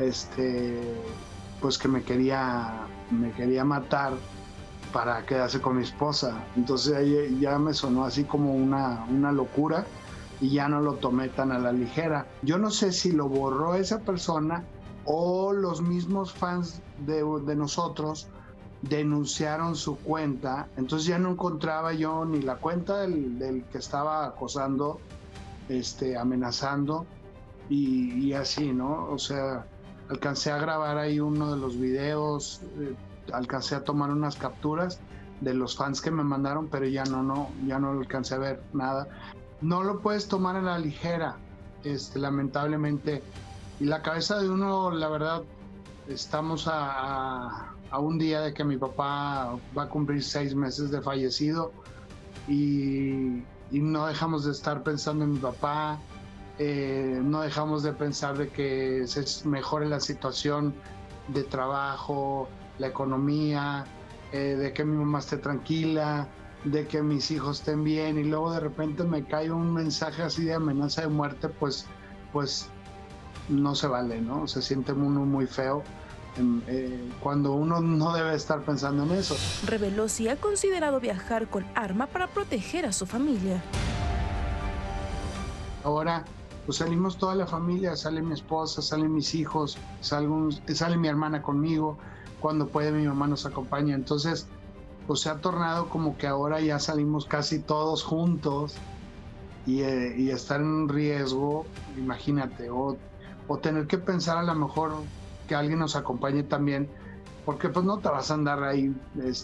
pues que me quería matar para quedarse con mi esposa. Entonces ahí ya me sonó así como una locura y ya no lo tomé tan a la ligera. Yo no sé si lo borró esa persona o los mismos fans de nosotros denunciaron su cuenta, entonces ya no encontraba yo ni la cuenta del que estaba acosando, amenazando y así, ¿no? O sea, alcancé a grabar ahí uno de los videos, alcancé a tomar unas capturas de los fans que me mandaron, pero ya no alcancé a ver nada. No lo puedes tomar a la ligera, lamentablemente. Y la cabeza de uno, la verdad, estamos a un día de que mi papá va a cumplir 6 meses de fallecido y no dejamos de estar pensando en mi papá, no dejamos de pensar de que se mejore la situación de trabajo, la economía, de que mi mamá esté tranquila, de que mis hijos estén bien, y luego de repente me cae un mensaje así de amenaza de muerte, pues no se vale, ¿no? Se siente uno muy feo cuando uno no debe estar pensando en eso. Reveló si ha considerado viajar con arma para proteger a su familia. Ahora pues salimos toda la familia, sale mi esposa, salen mis hijos, sale mi hermana conmigo, cuando puede mi mamá nos acompaña. Entonces pues se ha tornado como que ahora ya salimos casi todos juntos y estar en riesgo, imagínate, o tener que pensar a lo mejor que alguien nos acompañe también, porque pues no te vas a andar ahí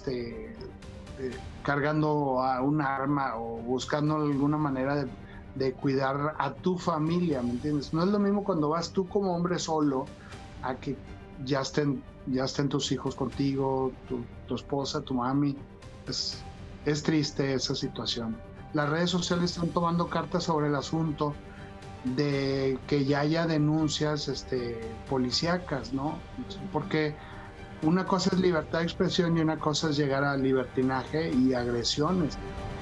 cargando a un arma o buscando alguna manera de cuidar a tu familia, ¿me entiendes? No es lo mismo cuando vas tú como hombre solo a que ya estén tus hijos contigo, tu esposa, tu mami. Es triste esa situación. Las redes sociales están tomando cartas sobre el asunto de que ya haya denuncias policíacas, ¿no? Porque una cosa es libertad de expresión y una cosa es llegar a libertinaje y agresiones.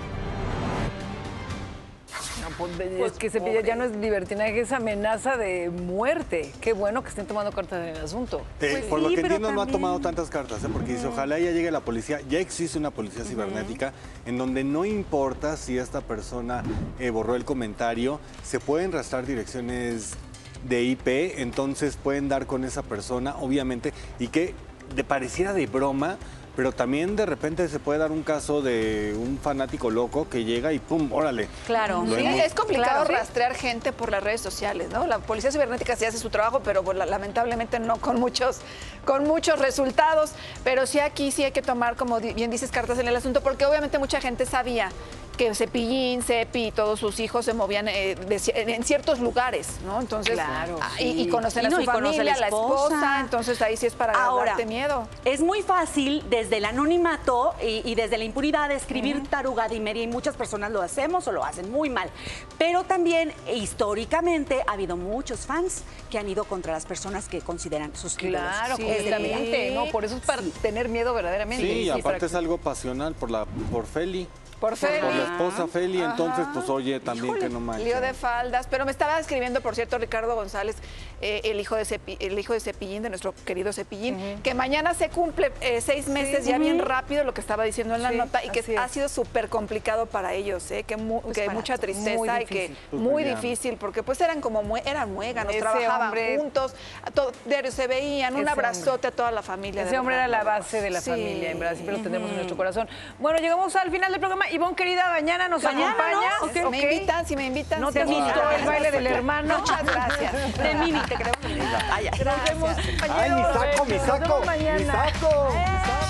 Pues que Cepillín ya no es libertinaje, es amenaza de muerte. Qué bueno que estén tomando cartas en el asunto. Por lo que entiendo, no ha tomado tantas cartas, porque dice, ojalá ya llegue la policía. Ya existe una policía cibernética en donde no importa si esta persona borró el comentario, se pueden rastrear direcciones de IP, entonces pueden dar con esa persona, obviamente, y que pareciera de broma, pero también de repente se puede dar un caso de un fanático loco que llega y ¡pum! ¡Órale! Claro. Sí, es complicado rastrear gente por las redes sociales, ¿no? La policía cibernética sí hace su trabajo, pero pues, lamentablemente no con muchos resultados. Pero sí aquí sí hay que tomar, como bien dices, cartas en el asunto, porque obviamente mucha gente sabía que Cepillín, Cepi y todos sus hijos se movían en ciertos lugares, ¿no? Entonces, claro, y conocen a su familia, a la esposa, entonces ahí sí es para darte miedo. Es muy fácil desde el anonimato y desde la impunidad escribir tarugada y media, y muchas personas lo hacemos o lo hacen muy mal. Pero también, históricamente, ha habido muchos fans que han ido contra las personas que consideran sus ídolos. Claro, completamente, ¿no? Por eso es para tener miedo verdaderamente. Sí, y aparte es algo pasional por Feli. Por Feli. Por la esposa Feli, entonces, pues oye, también que no manches. Lío de faldas. Pero me estaba escribiendo, por cierto, Ricardo González, el hijo de Cepillín, de nuestro querido Cepillín, que mañana se cumple 6 meses, ya bien rápido, lo que estaba diciendo en la nota, y que ha sido súper complicado para ellos, que mucha tristeza y que muy difícil, porque pues eran muéganos, trabajaban juntos, diario se veían, un abrazote a toda la familia. Ese hombre era la base de la familia, en verdad, siempre lo tenemos en nuestro corazón. Bueno, llegamos al final del programa. Ivonne, querida, mañana nos acompaña. ¿No? Okay. Me invitan, si me invitan. ¿No te gustó el baile del hermano? Muchas gracias. De Mimi, te queremos. Nos vemos. Ay, mi saco.